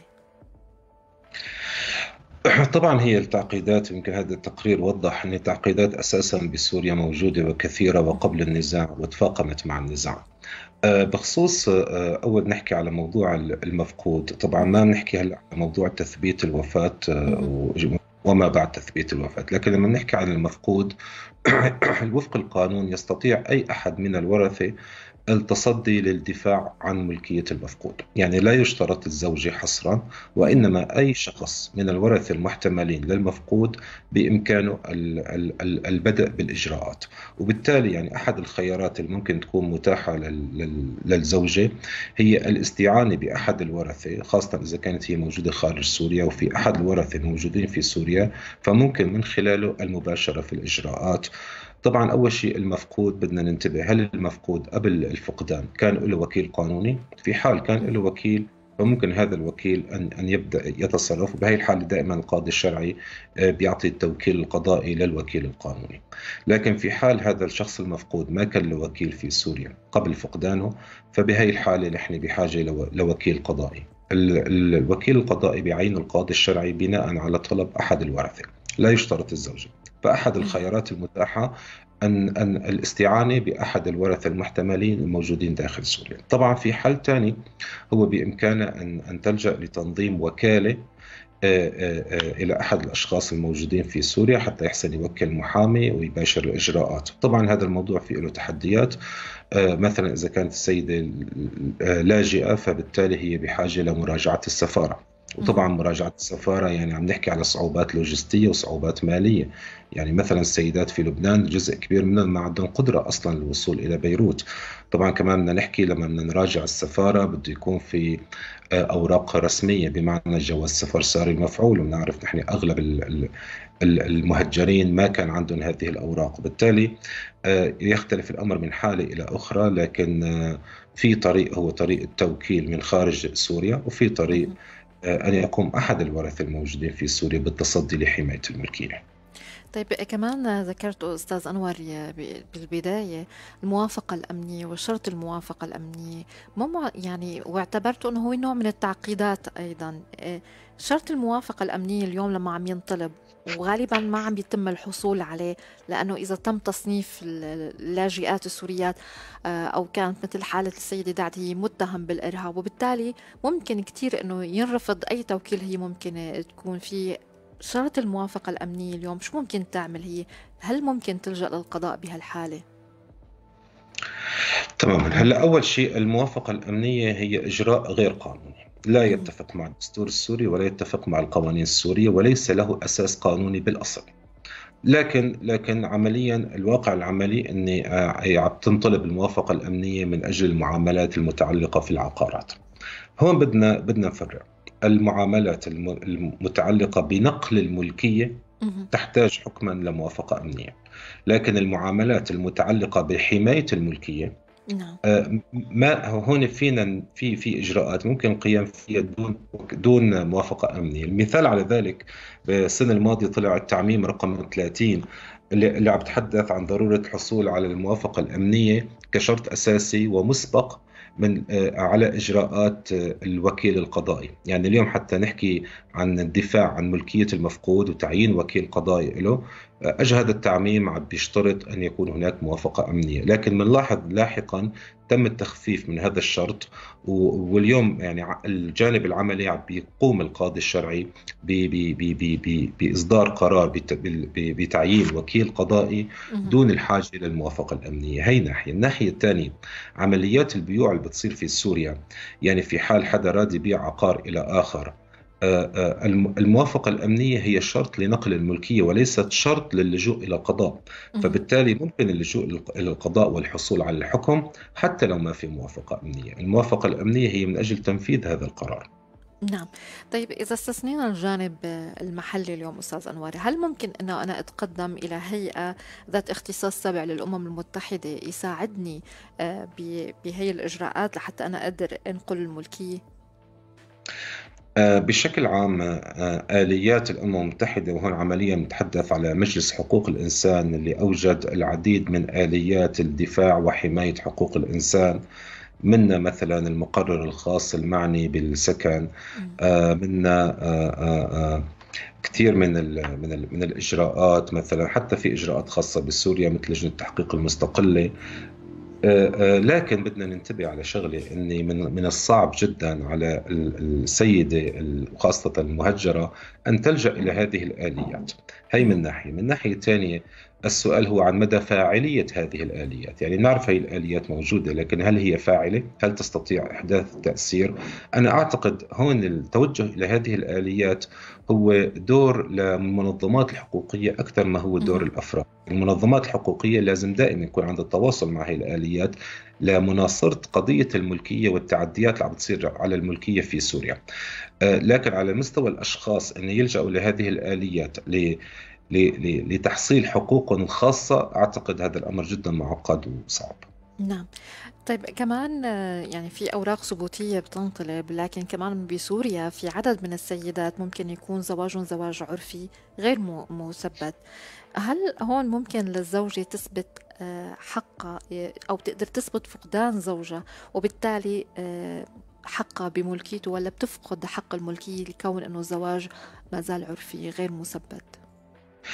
طبعا هي التعقيدات، يمكن هذا التقرير وضح أن التعقيدات أساسا بسوريا موجودة وكثيرة وقبل النزاع وتفاقمت مع النزاع. بخصوص أول نحكي على موضوع المفقود، طبعا ما نحكي هلأ على موضوع تثبيت الوفاة وما بعد تثبيت الوفاة، لكن لما نحكي عن المفقود وفق القانون يستطيع أي أحد من الورثة التصدي للدفاع عن ملكية المفقود، يعني لا يشترط الزوجة حصرا، وإنما أي شخص من الورثة المحتملين للمفقود بإمكانه البدء بالإجراءات. وبالتالي يعني أحد الخيارات اللي ممكن تكون متاحة للزوجة هي الاستعانة بأحد الورثة، خاصة إذا كانت هي موجودة خارج سوريا وفي أحد الورثة موجودين في سوريا، فممكن من خلاله المباشرة في الإجراءات. طبعا أول شيء المفقود بدنا ننتبه، هل المفقود قبل الفقدان كان له وكيل قانوني؟ في حال كان له وكيل فممكن هذا الوكيل أن يبدأ يتصرف، وبهي الحالة دائما القاضي الشرعي بيعطي التوكيل القضائي للوكيل القانوني. لكن في حال هذا الشخص المفقود ما كان له وكيل في سوريا قبل فقدانه، فبهي الحالة نحن بحاجة لوكيل قضائي. الوكيل القضائي بيعين القاضي الشرعي بناء على طلب أحد الورثة، لا يشترط الزوجة. فأحد الخيارات المتاحة أن الاستعانة بأحد الورثة المحتملين الموجودين داخل سوريا. طبعا في حل ثاني، هو بإمكانه أن تلجأ لتنظيم وكالة إلى أحد الأشخاص الموجودين في سوريا حتى يحسن يوكل محامي ويباشر الإجراءات. طبعا هذا الموضوع فيه له تحديات، مثلا إذا كانت السيدة لاجئة فبالتالي هي بحاجة لمراجعة السفارة، وطبعا مراجعة السفارة يعني عم نحكي على صعوبات لوجستية وصعوبات مالية. يعني مثلا السيدات في لبنان جزء كبير منهم ما عندهم قدرة أصلا للوصول إلى بيروت. طبعا كمان بدنا نحكي لما بدنا نراجع السفارة بده يكون في أوراق رسمية بمعنى جواز سفر ساري مفعول، ونعرف نحن أغلب المهجرين ما كان عندهم هذه الأوراق. بالتالي يختلف الأمر من حالة إلى أخرى، لكن في طريق هو طريق التوكيل من خارج سوريا، وفي طريق أن يقوم أحد الورثة الموجودين في سوريا بالتصدي لحماية الملكية. طيب كمان ذكرت أستاذ أنور بالبداية الموافقة الأمنية وشرط الموافقة الأمنية، يعني واعتبرت أنه هو نوع من التعقيدات أيضا. شرط الموافقة الأمنية اليوم لما عم ينطلب وغالبا ما عم يتم الحصول عليه، لأنه إذا تم تصنيف اللاجئات السوريات أو كانت مثل حالة السيدة دعد هي متهم بالإرهاب، وبالتالي ممكن كتير أنه ينرفض أي توكيل هي ممكن تكون فيه. شرط الموافقة الأمنية اليوم شو ممكن تعمل هي؟ هل ممكن تلجأ للقضاء بهالحالة؟ تماما. هلا أول شيء الموافقة الأمنية هي إجراء غير قانوني، لا يتفق مع الدستور السوري ولا يتفق مع القوانين السورية وليس له أساس قانوني بالأصل. لكن عمليا الواقع العملي أن عم تنطلب الموافقة الأمنية من أجل المعاملات المتعلقة في العقارات. هون بدنا نفرق. المعاملات المتعلقة بنقل الملكية تحتاج حكما لموافقة أمنية، لكن المعاملات المتعلقة بحماية الملكية ما هون فينا في إجراءات ممكن القيام فيها دون موافقة أمنية. المثال على ذلك بالسنة الماضية طلع التعميم رقم 30 اللي عم تحدث عن ضرورة الحصول على الموافقة الأمنية كشرط أساسي ومسبق على إجراءات الوكيل القضائي. يعني اليوم حتى نحكي عن الدفاع عن ملكية المفقود وتعيين وكيل قضائي له، أجى هذا التعميم عم بيشترط أن يكون هناك موافقة أمنية، لكن بنلاحظ لاحقا تم التخفيف من هذا الشرط، واليوم يعني الجانب العملي عم بيقوم القاضي الشرعي بإصدار قرار بتعيين وكيل قضائي دون الحاجة للموافقة الأمنية. هي ناحية. الناحية الثانية عمليات البيوع اللي بتصير في سوريا، يعني في حال حدا راد يبيع عقار إلى آخر، الموافقة الأمنية هي شرط لنقل الملكية وليست شرط للجوء إلى القضاء. فبالتالي ممكن اللجوء إلى القضاء والحصول على الحكم حتى لو ما في موافقة أمنية. الموافقة الأمنية هي من أجل تنفيذ هذا القرار. نعم. طيب إذا استثنينا الجانب المحلي اليوم أستاذ أنور، هل ممكن أنه أنا أتقدم إلى هيئة ذات اختصاص تابع للأمم المتحدة يساعدني بهي الإجراءات لحتى أنا أقدر أنقل الملكية؟ بشكل عام آليات الأمم المتحدة، وهون عمليا نتحدث على مجلس حقوق الإنسان اللي أوجد العديد من آليات الدفاع وحماية حقوق الإنسان، منا مثلا المقرر الخاص المعني بالسكن، منا كثير من الإجراءات، مثلا حتى في إجراءات خاصة بسوريا مثل لجنة التحقيق المستقلة. لكن بدنا ننتبه على شغلة، أني من الصعب جدا على السيدة وخاصة المهجرة أن تلجأ إلى هذه الآليات. هي من ناحية. من ناحية ثانية السؤال هو عن مدى فاعلية هذه الآليات. يعني نعرف هي الآليات موجودة، لكن هل هي فاعلة؟ هل تستطيع إحداث تأثير؟ أنا أعتقد هون التوجه إلى هذه الآليات هو دور للمنظمات الحقوقية أكثر ما هو دور الأفراد. المنظمات الحقوقية لازم دائما يكون عندها التواصل مع هذه الآليات لمناصرة قضية الملكية والتعديات اللي عم بتصير على الملكية في سوريا. لكن على مستوى الأشخاص أن يلجأوا لهذه الآليات لتحصيل حقوقهم الخاصة، أعتقد هذا الأمر جدا معقد وصعب. نعم. طيب كمان يعني في أوراق ثبوتية بتنطلب، لكن كمان بسوريا في عدد من السيدات ممكن يكون زواجهم زواج عرفي غير مثبت. هل هون ممكن للزوجة تثبت حقها أو تقدر تثبت فقدان زوجها وبالتالي حقها بملكيته، ولا بتفقد حق الملكية لكون أنه الزواج ما زال عرفي غير مثبت؟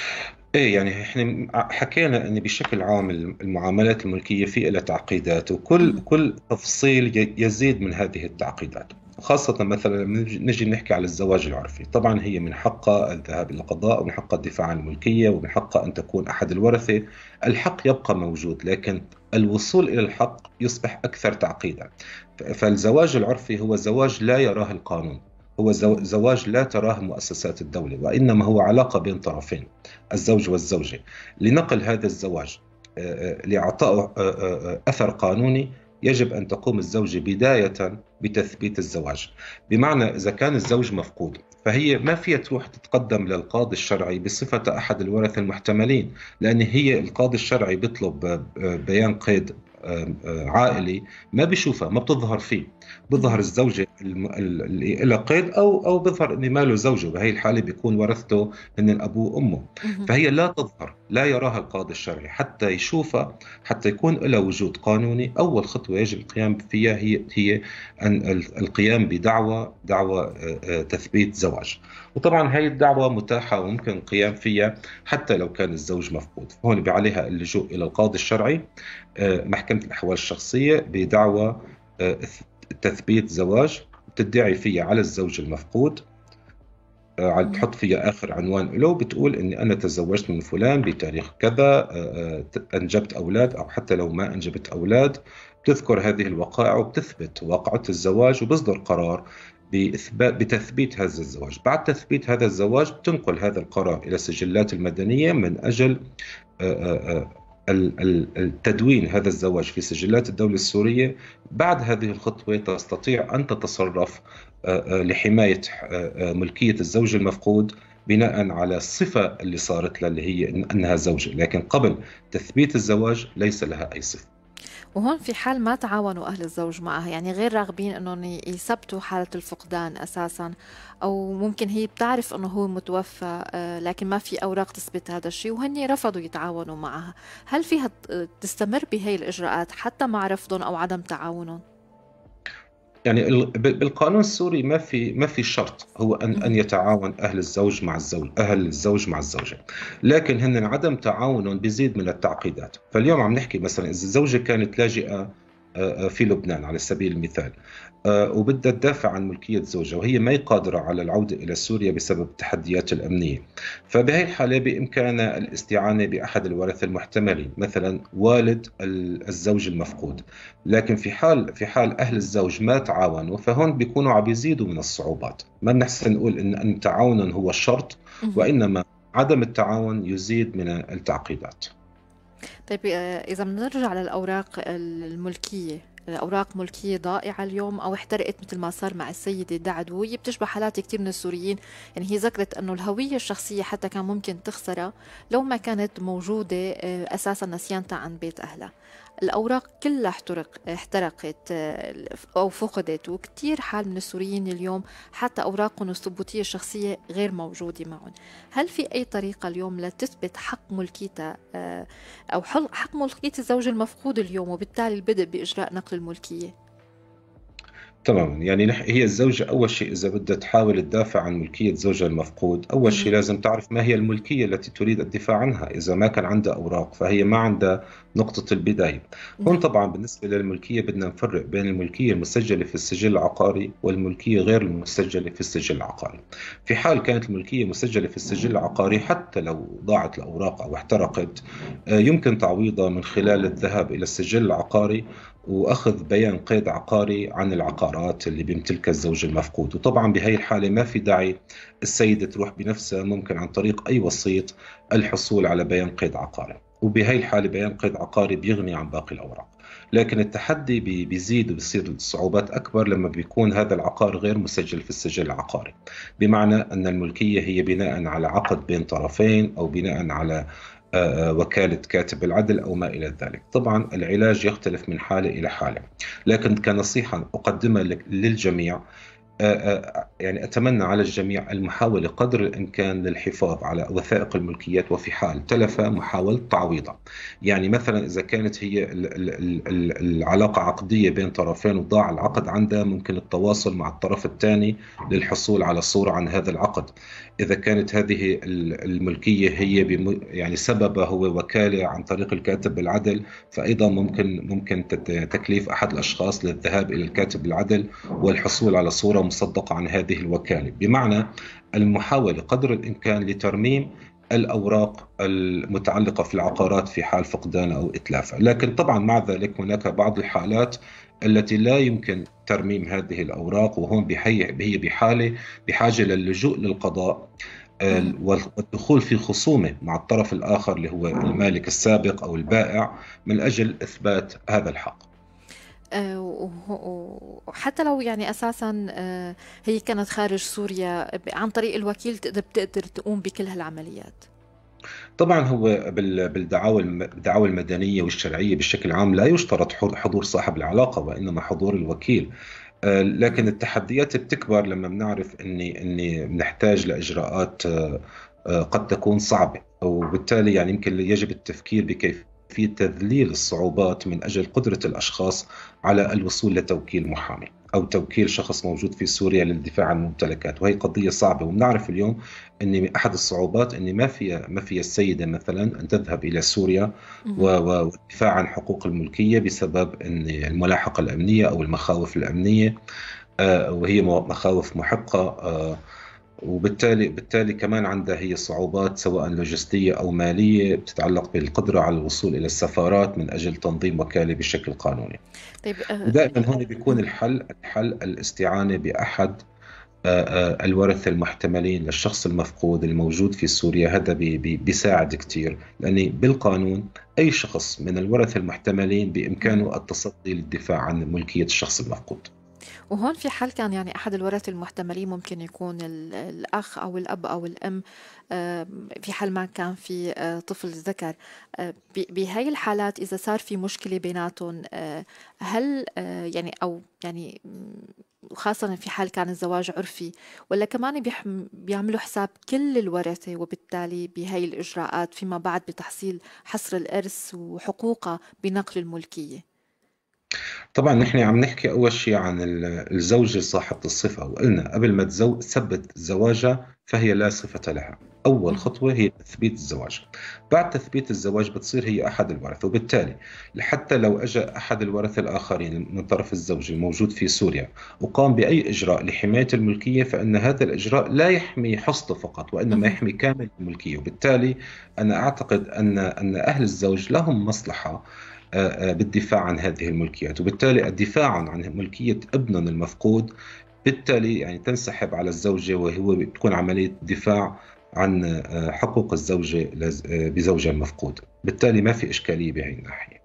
ايه يعني احنا حكينا ان بشكل عام المعاملات الملكيه في لها تعقيدات، وكل تفصيل يزيد من هذه التعقيدات. خاصة مثلا لما نجي نحكي على الزواج العرفي، طبعا هي من حقها الذهاب إلى القضاء، ومن حقها الدفاع عن الملكية، ومن حقها أن تكون أحد الورثة. الحق يبقى موجود، لكن الوصول إلى الحق يصبح أكثر تعقيدا. فالزواج العرفي هو زواج لا يراه القانون، هو زواج لا تراه مؤسسات الدولة، وإنما هو علاقة بين طرفين، الزوج والزوجة. لنقل هذا الزواج لإعطائه أثر قانوني، يجب أن تقوم الزوجة بداية بتثبيت الزواج. بمعنى إذا كان الزوج مفقود، فهي ما فيها تروح تتقدم للقاضي الشرعي بصفة أحد الورثة المحتملين، لأن هي القاضي الشرعي بيطلب بيان قيد عائلي، ما بيشوفها، ما بتظهر فيه. بظهر الزوجة اللي لها قيد، أو بظهر إن ماله زوجه، بهي الحالة بيكون ورثته هن أبوه وأمه. فهي لا تظهر، لا يراها القاضي الشرعي حتى يشوفها، حتى يكون لها وجود قانوني. أول خطوة يجب القيام فيها هي أن القيام بدعوى تثبيت زواج. وطبعا هي الدعوة متاحة وممكن القيام فيها حتى لو كان الزوج مفقود. هون عليها اللجوء إلى القاضي الشرعي، محكمة الأحوال الشخصية، بدعوى تثبيت زواج تدعي فيها على الزوج المفقود، تحط فيها آخر عنوان له، بتقول إني أنا تزوجت من فلان بتاريخ كذا، أنجبت أولاد، أو حتى لو ما أنجبت أولاد بتذكر هذه الوقائع وبتثبت واقعة الزواج، وبصدر قرار بتثبيت هذا الزواج. بعد تثبيت هذا الزواج بتنقل هذا القرار إلى السجلات المدنية من أجل التدوين هذا الزواج في سجلات الدولة السورية. بعد هذه الخطوة تستطيع أن تتصرف لحماية ملكية الزوج المفقود بناء على الصفة اللي صارت لها، اللي هي أنها زوجة، لكن قبل تثبيت الزواج ليس لها أي صفة. وهون في حال ما تعاونوا أهل الزوج معها، يعني غير راغبين أنهم يثبتوا حالة الفقدان أساساً، أو ممكن هي بتعرف أنه هو متوفى لكن ما في أوراق تثبت هذا الشيء، وهن رفضوا يتعاونوا معها، هل فيها تستمر بهي الإجراءات حتى مع رفضهم أو عدم تعاونهم؟ يعني بالقانون السوري ما في شرط هو أن يتعاون أهل الزوج مع الزوجة، لكن هن عدم تعاونهم بيزيد من التعقيدات. فاليوم عم نحكي مثلا إذا الزوجة كانت لاجئة في لبنان على سبيل المثال، وبدها تدافع عن ملكية زوجها، وهي ما قادرة على العودة إلى سوريا بسبب التحديات الأمنية، فبهي الحالة بإمكانها الاستعانة بأحد الورثة المحتملين، مثلا والد الزوج المفقود. لكن في حال أهل الزوج ما تعاونوا، فهون بيكونوا عم يزيدوا من الصعوبات. ما بنحسن نقول إن تعاون هو الشرط، وإنما عدم التعاون يزيد من التعقيدات. طيب إذا بنرجع للأوراق الملكية، أوراق ملكية ضائعة اليوم أو احترقت مثل ما صار مع السيدة دعد، وهي بتشبه حالات كتير من السوريين. يعني هي ذكرت أنه الهوية الشخصية حتى كان ممكن تخسرها لو ما كانت موجودة أساسا نسيانتها عن بيت أهلها. الأوراق كلها احترقت أو فقدت، وكتير حال من السوريين اليوم حتى أوراقهم الثبوتية الشخصية غير موجودة معهم. هل في أي طريقة اليوم لتثبت حق ملكيتها أو حق ملكية الزوج المفقود اليوم، وبالتالي البدء بإجراء نقل الملكية؟ تماما، يعني هي الزوجة أول شيء إذا بدها تحاول تدافع عن ملكية زوجها المفقود، أول شيء لازم تعرف ما هي الملكية التي تريد الدفاع عنها. إذا ما كان عندها أوراق فهي ما عندها نقطة البداية. هون طبعا بالنسبة للملكية بدنا نفرق بين الملكية المسجلة في السجل العقاري والملكية غير المسجلة في السجل العقاري. في حال كانت الملكية مسجلة في السجل العقاري، حتى لو ضاعت الأوراق أو احترقت، يمكن تعويضها من خلال الذهاب إلى السجل العقاري وأخذ بيان قيد عقاري عن العقارات اللي بيمتلكها الزوج المفقود. وطبعا بهي الحالة ما في داعي السيدة تروح بنفسها، ممكن عن طريق أي وسيط الحصول على بيان قيد عقاري، وبهي الحالة بيان قيد عقاري بيغني عن باقي الأوراق. لكن التحدي بيزيد وبيصير الصعوبات أكبر لما بيكون هذا العقار غير مسجل في السجل العقاري، بمعنى أن الملكية هي بناء على عقد بين طرفين أو بناء على وكالة كاتب العدل أو ما إلى ذلك. طبعا العلاج يختلف من حالة إلى حالة، لكن كنصيحة أقدمها للجميع، يعني أتمنى على الجميع المحاولة قدر الإمكان للحفاظ على وثائق الملكيات، وفي حال تلف محاولة تعويضها. يعني مثلا إذا كانت هي العلاقة عقدية بين طرفين وضاع العقد عندها، ممكن التواصل مع الطرف الثاني للحصول على صورة عن هذا العقد. إذا كانت هذه الملكية هي يعني سببها هو وكالة عن طريق الكاتب بالعدل، فأيضا ممكن تكليف أحد الأشخاص للذهاب إلى الكاتب بالعدل والحصول على صورة مصدقة عن هذه الوكالة. بمعنى المحاولة قدر الإمكان لترميم الأوراق المتعلقة في العقارات في حال فقدان أو إتلافها. لكن طبعا مع ذلك هناك بعض الحالات التي لا يمكن ترميم هذه الأوراق، وهون هي بحاجة للجوء للقضاء والدخول في خصومة مع الطرف الآخر اللي هو المالك السابق أو البائع من أجل إثبات هذا الحق. وحتى لو يعني أساسا هي كانت خارج سوريا، عن طريق الوكيل بتقدر تقوم بكل هالعمليات. طبعا هو بالدعاوى المدنية والشرعية بشكل عام لا يشترط حضور صاحب العلاقة، وإنما حضور الوكيل. لكن التحديات بتكبر لما بنعرف اني بنحتاج لاجراءات قد تكون صعبة، وبالتالي يعني يمكن يجب التفكير بكيفية تذليل الصعوبات من أجل قدرة الأشخاص على الوصول لتوكيل محامي أو توكيل شخص موجود في سوريا للدفاع عن الممتلكات. وهي قضية صعبة، وبنعرف اليوم أن أحد الصعوبات أن ما في السيدة مثلا أن تذهب إلى سوريا والدفاع عن حقوق الملكية بسبب أن الملاحقة الأمنية أو المخاوف الأمنية، وهي مخاوف محقة. وبالتالي كمان عندها هي صعوبات سواء لوجستية أو مالية بتتعلق بالقدرة على الوصول إلى السفارات من أجل تنظيم وكالة بشكل قانوني. طيب ودائما هون بيكون الحل الاستعانة بأحد الورثة المحتملين للشخص المفقود الموجود في سوريا. هذا بيساعد كتير، لأن بالقانون أي شخص من الورثة المحتملين بإمكانه التصدي للدفاع عن ملكية الشخص المفقود. وهون في حال كان يعني أحد الورثة المحتملين ممكن يكون الأخ أو الأب أو الأم، في حال ما كان في طفل ذكر. بهاي الحالات إذا صار في مشكلة بيناتهم، هل يعني أو يعني خاصة في حال كان الزواج عرفي، ولا كمان بيعملوا حساب كل الورثة، وبالتالي بهاي الإجراءات فيما بعد بتحصيل حصر الإرث وحقوقه بنقل الملكية؟ طبعا نحن عم نحكي أول شيء عن الزوجة صاحبة الصفة، وقلنا قبل ما تثبت زواجها فهي لا صفة لها. أول خطوة هي تثبيت الزواج. بعد تثبيت الزواج بتصير هي أحد الورثة، وبالتالي حتى لو أجى أحد الورثة الآخرين من طرف الزوج الموجود في سوريا وقام بأي إجراء لحماية الملكية، فإن هذا الإجراء لا يحمي حصته فقط، وإنما يحمي كامل الملكية. وبالتالي أنا أعتقد أن أهل الزوج لهم مصلحة بالدفاع عن هذه الملكيات، وبالتالي الدفاع عن ملكية ابنهم المفقود بالتالي يعني تنسحب على الزوجة، وهو بتكون عملية دفاع عن حقوق الزوجة بزوجها المفقود. بالتالي ما في إشكالية بهذه الناحية.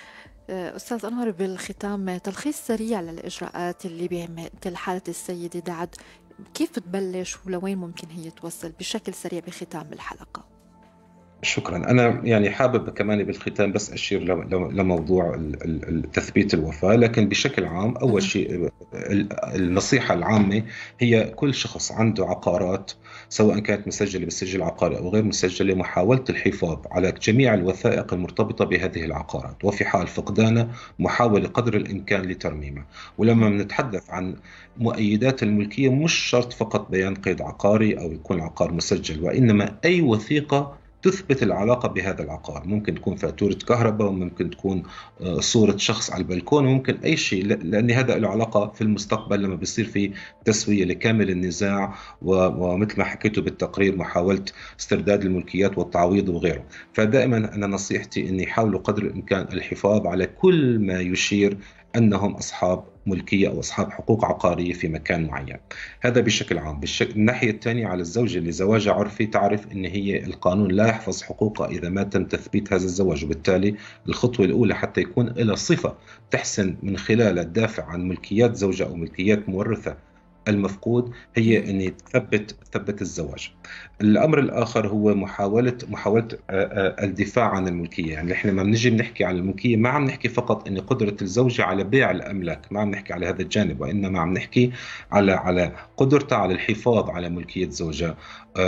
أستاذ أنور، بالختام تلخيص سريع للإجراءات اللي بمثل حالة السيدة دعد، كيف بتبلش ولوين ممكن هي توصل بشكل سريع بختام الحلقة؟ شكرا. أنا يعني حابب كمان بالختام بس أشير لموضوع تثبيت الوفاة، لكن بشكل عام أول شيء النصيحة العامة هي كل شخص عنده عقارات سواء كانت مسجلة بالسجل العقاري أو غير مسجلة، محاولة الحفاظ على جميع الوثائق المرتبطة بهذه العقارات، وفي حال فقدانها محاولة قدر الإمكان لترميمها. ولما نتحدث عن مؤيدات الملكية مش شرط فقط بيان قيد عقاري أو يكون العقار مسجل، وإنما أي وثيقة تثبت العلاقة بهذا العقار. ممكن تكون فاتورة كهرباء، وممكن تكون صورة شخص على البلكون، وممكن أي شيء، لأن هذا له علاقة في المستقبل لما بيصير في تسوية لكامل النزاع، ومثل ما حكيته بالتقرير محاولة استرداد الملكيات والتعويض وغيره. فدائما أنا نصيحتي أن يحاولوا قدر الإمكان الحفاظ على كل ما يشير أنهم أصحاب ملكية أو أصحاب حقوق عقارية في مكان معين. هذا بشكل عام. الناحية الثانية على الزوجة اللي زواجها عرفي، تعرف أن هي القانون لا يحفظ حقوقها إذا ما تم تثبيت هذا الزواج، وبالتالي الخطوة الأولى حتى يكون لها صفة تحسن من خلال الدافع عن ملكيات زوجها أو ملكيات مورثة المفقود هي أن تثبت الزواج. الأمر الآخر هو محاولة الدفاع عن الملكية. يعني إحنا ما بنجي بنحكي عن الملكية ما عم نحكي فقط أن قدرة الزوجة على بيع الأملاك، ما عم نحكي على هذا الجانب، وإنما عم نحكي على قدرتها على الحفاظ على ملكية زوجها.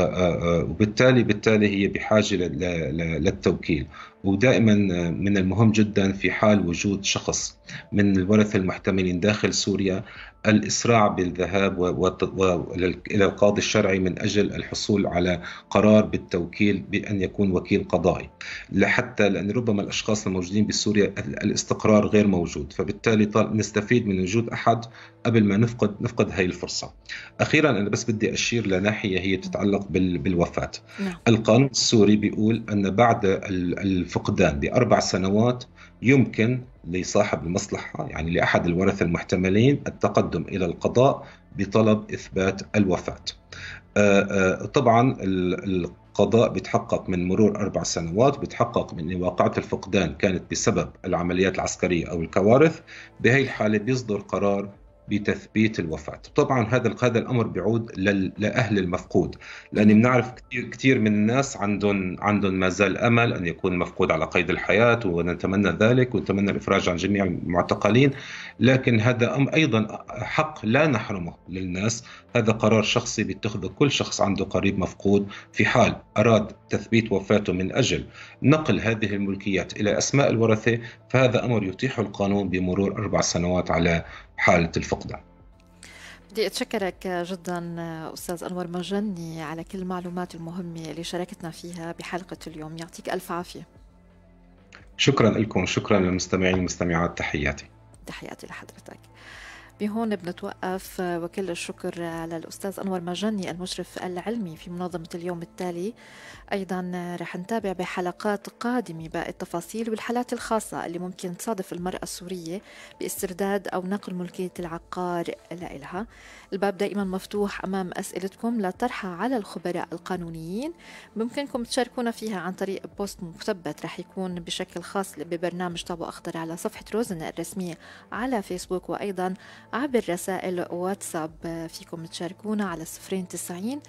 وبالتالي هي بحاجة للتوكيل. ودائما من المهم جدا في حال وجود شخص من الورثة المحتملين داخل سوريا الإسراع بالذهاب إلى القاضي الشرعي من أجل الحصول على قرار بالتوكيل بأن يكون وكيل قضائي، لأن ربما الأشخاص الموجودين بسوريا الاستقرار غير موجود، فبالتالي نستفيد من وجود أحد قبل ما نفقد هاي الفرصة. أخيرا أنا بس بدي أشير لناحية هي تتعلق بالوفاة. القانون السوري بيقول أن بعد الفقدان ب4 سنوات يمكن لصاحب المصلحة، يعني لأحد الورثة المحتملين، التقدم إلى القضاء بطلب إثبات الوفاة. طبعا القضاء بيتحقق من مرور 4 سنوات، بيتحقق من أن واقعة الفقدان كانت بسبب العمليات العسكرية أو الكوارث. بهي الحالة بيصدر قرار بتثبيت الوفاة. طبعا هذا الأمر بيعود لأهل المفقود، لأن بنعرف كثير من الناس عندهم ما زال أمل أن يكون المفقود على قيد الحياة، ونتمنى ذلك ونتمنى الإفراج عن جميع المعتقلين، لكن هذا أيضا حق لا نحرمه للناس. هذا قرار شخصي بيتخذه كل شخص عنده قريب مفقود في حال أراد تثبيت وفاته من أجل نقل هذه الملكيات إلى أسماء الورثة، فهذا أمر يتيح القانون بمرور 4 سنوات على حالة الفقدان. بدي أتشكرك جدا أستاذ أنور مجني على كل المعلومات المهمة اللي شاركتنا فيها بحلقة اليوم. يعطيك ألف عافية. شكرا لكم، شكرا للمستمعين والمستمعات. تحياتي لحضرتك. بهون بنتوقف، وكل الشكر على الأستاذ أنور مجني المشرف العلمي في منظمة اليوم التالي. أيضا رح نتابع بحلقات قادمة باقي التفاصيل والحالات الخاصة اللي ممكن تصادف المرأة السورية باسترداد أو نقل ملكية العقار لإلها. الباب دائما مفتوح أمام أسئلتكم لطرحها على الخبراء القانونيين. ممكنكم تشاركونا فيها عن طريق بوست مثبت رح يكون بشكل خاص ببرنامج طابو أخضر على صفحة روزنا الرسمية على فيسبوك، وأيضا عبر رسائل واتساب. فيكم تشاركونا على 090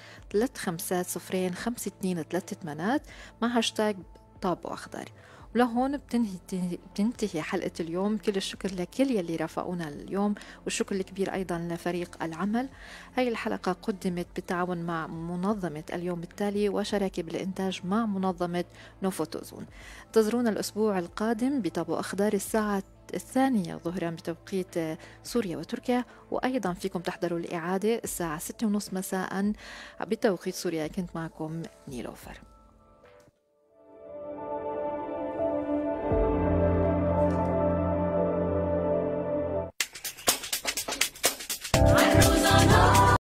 350 5238 مع هاشتاج طابو أخضر. ولهون بتنتهي حلقة اليوم. كل الشكر لكل يلي رافقونا اليوم، والشكر الكبير أيضا لفريق العمل. هاي الحلقة قدمت بالتعاون مع منظمة اليوم التالي وشراكة بالإنتاج مع منظمة نوفوتوزون. انتظرونا الأسبوع القادم بطابو أخضر الساعة 2 ظهرا بتوقيت سوريا وتركيا، وأيضا فيكم تحضروا الإعادة الساعة 6:30 مساء بتوقيت سوريا. كنت معكم نيلوفر.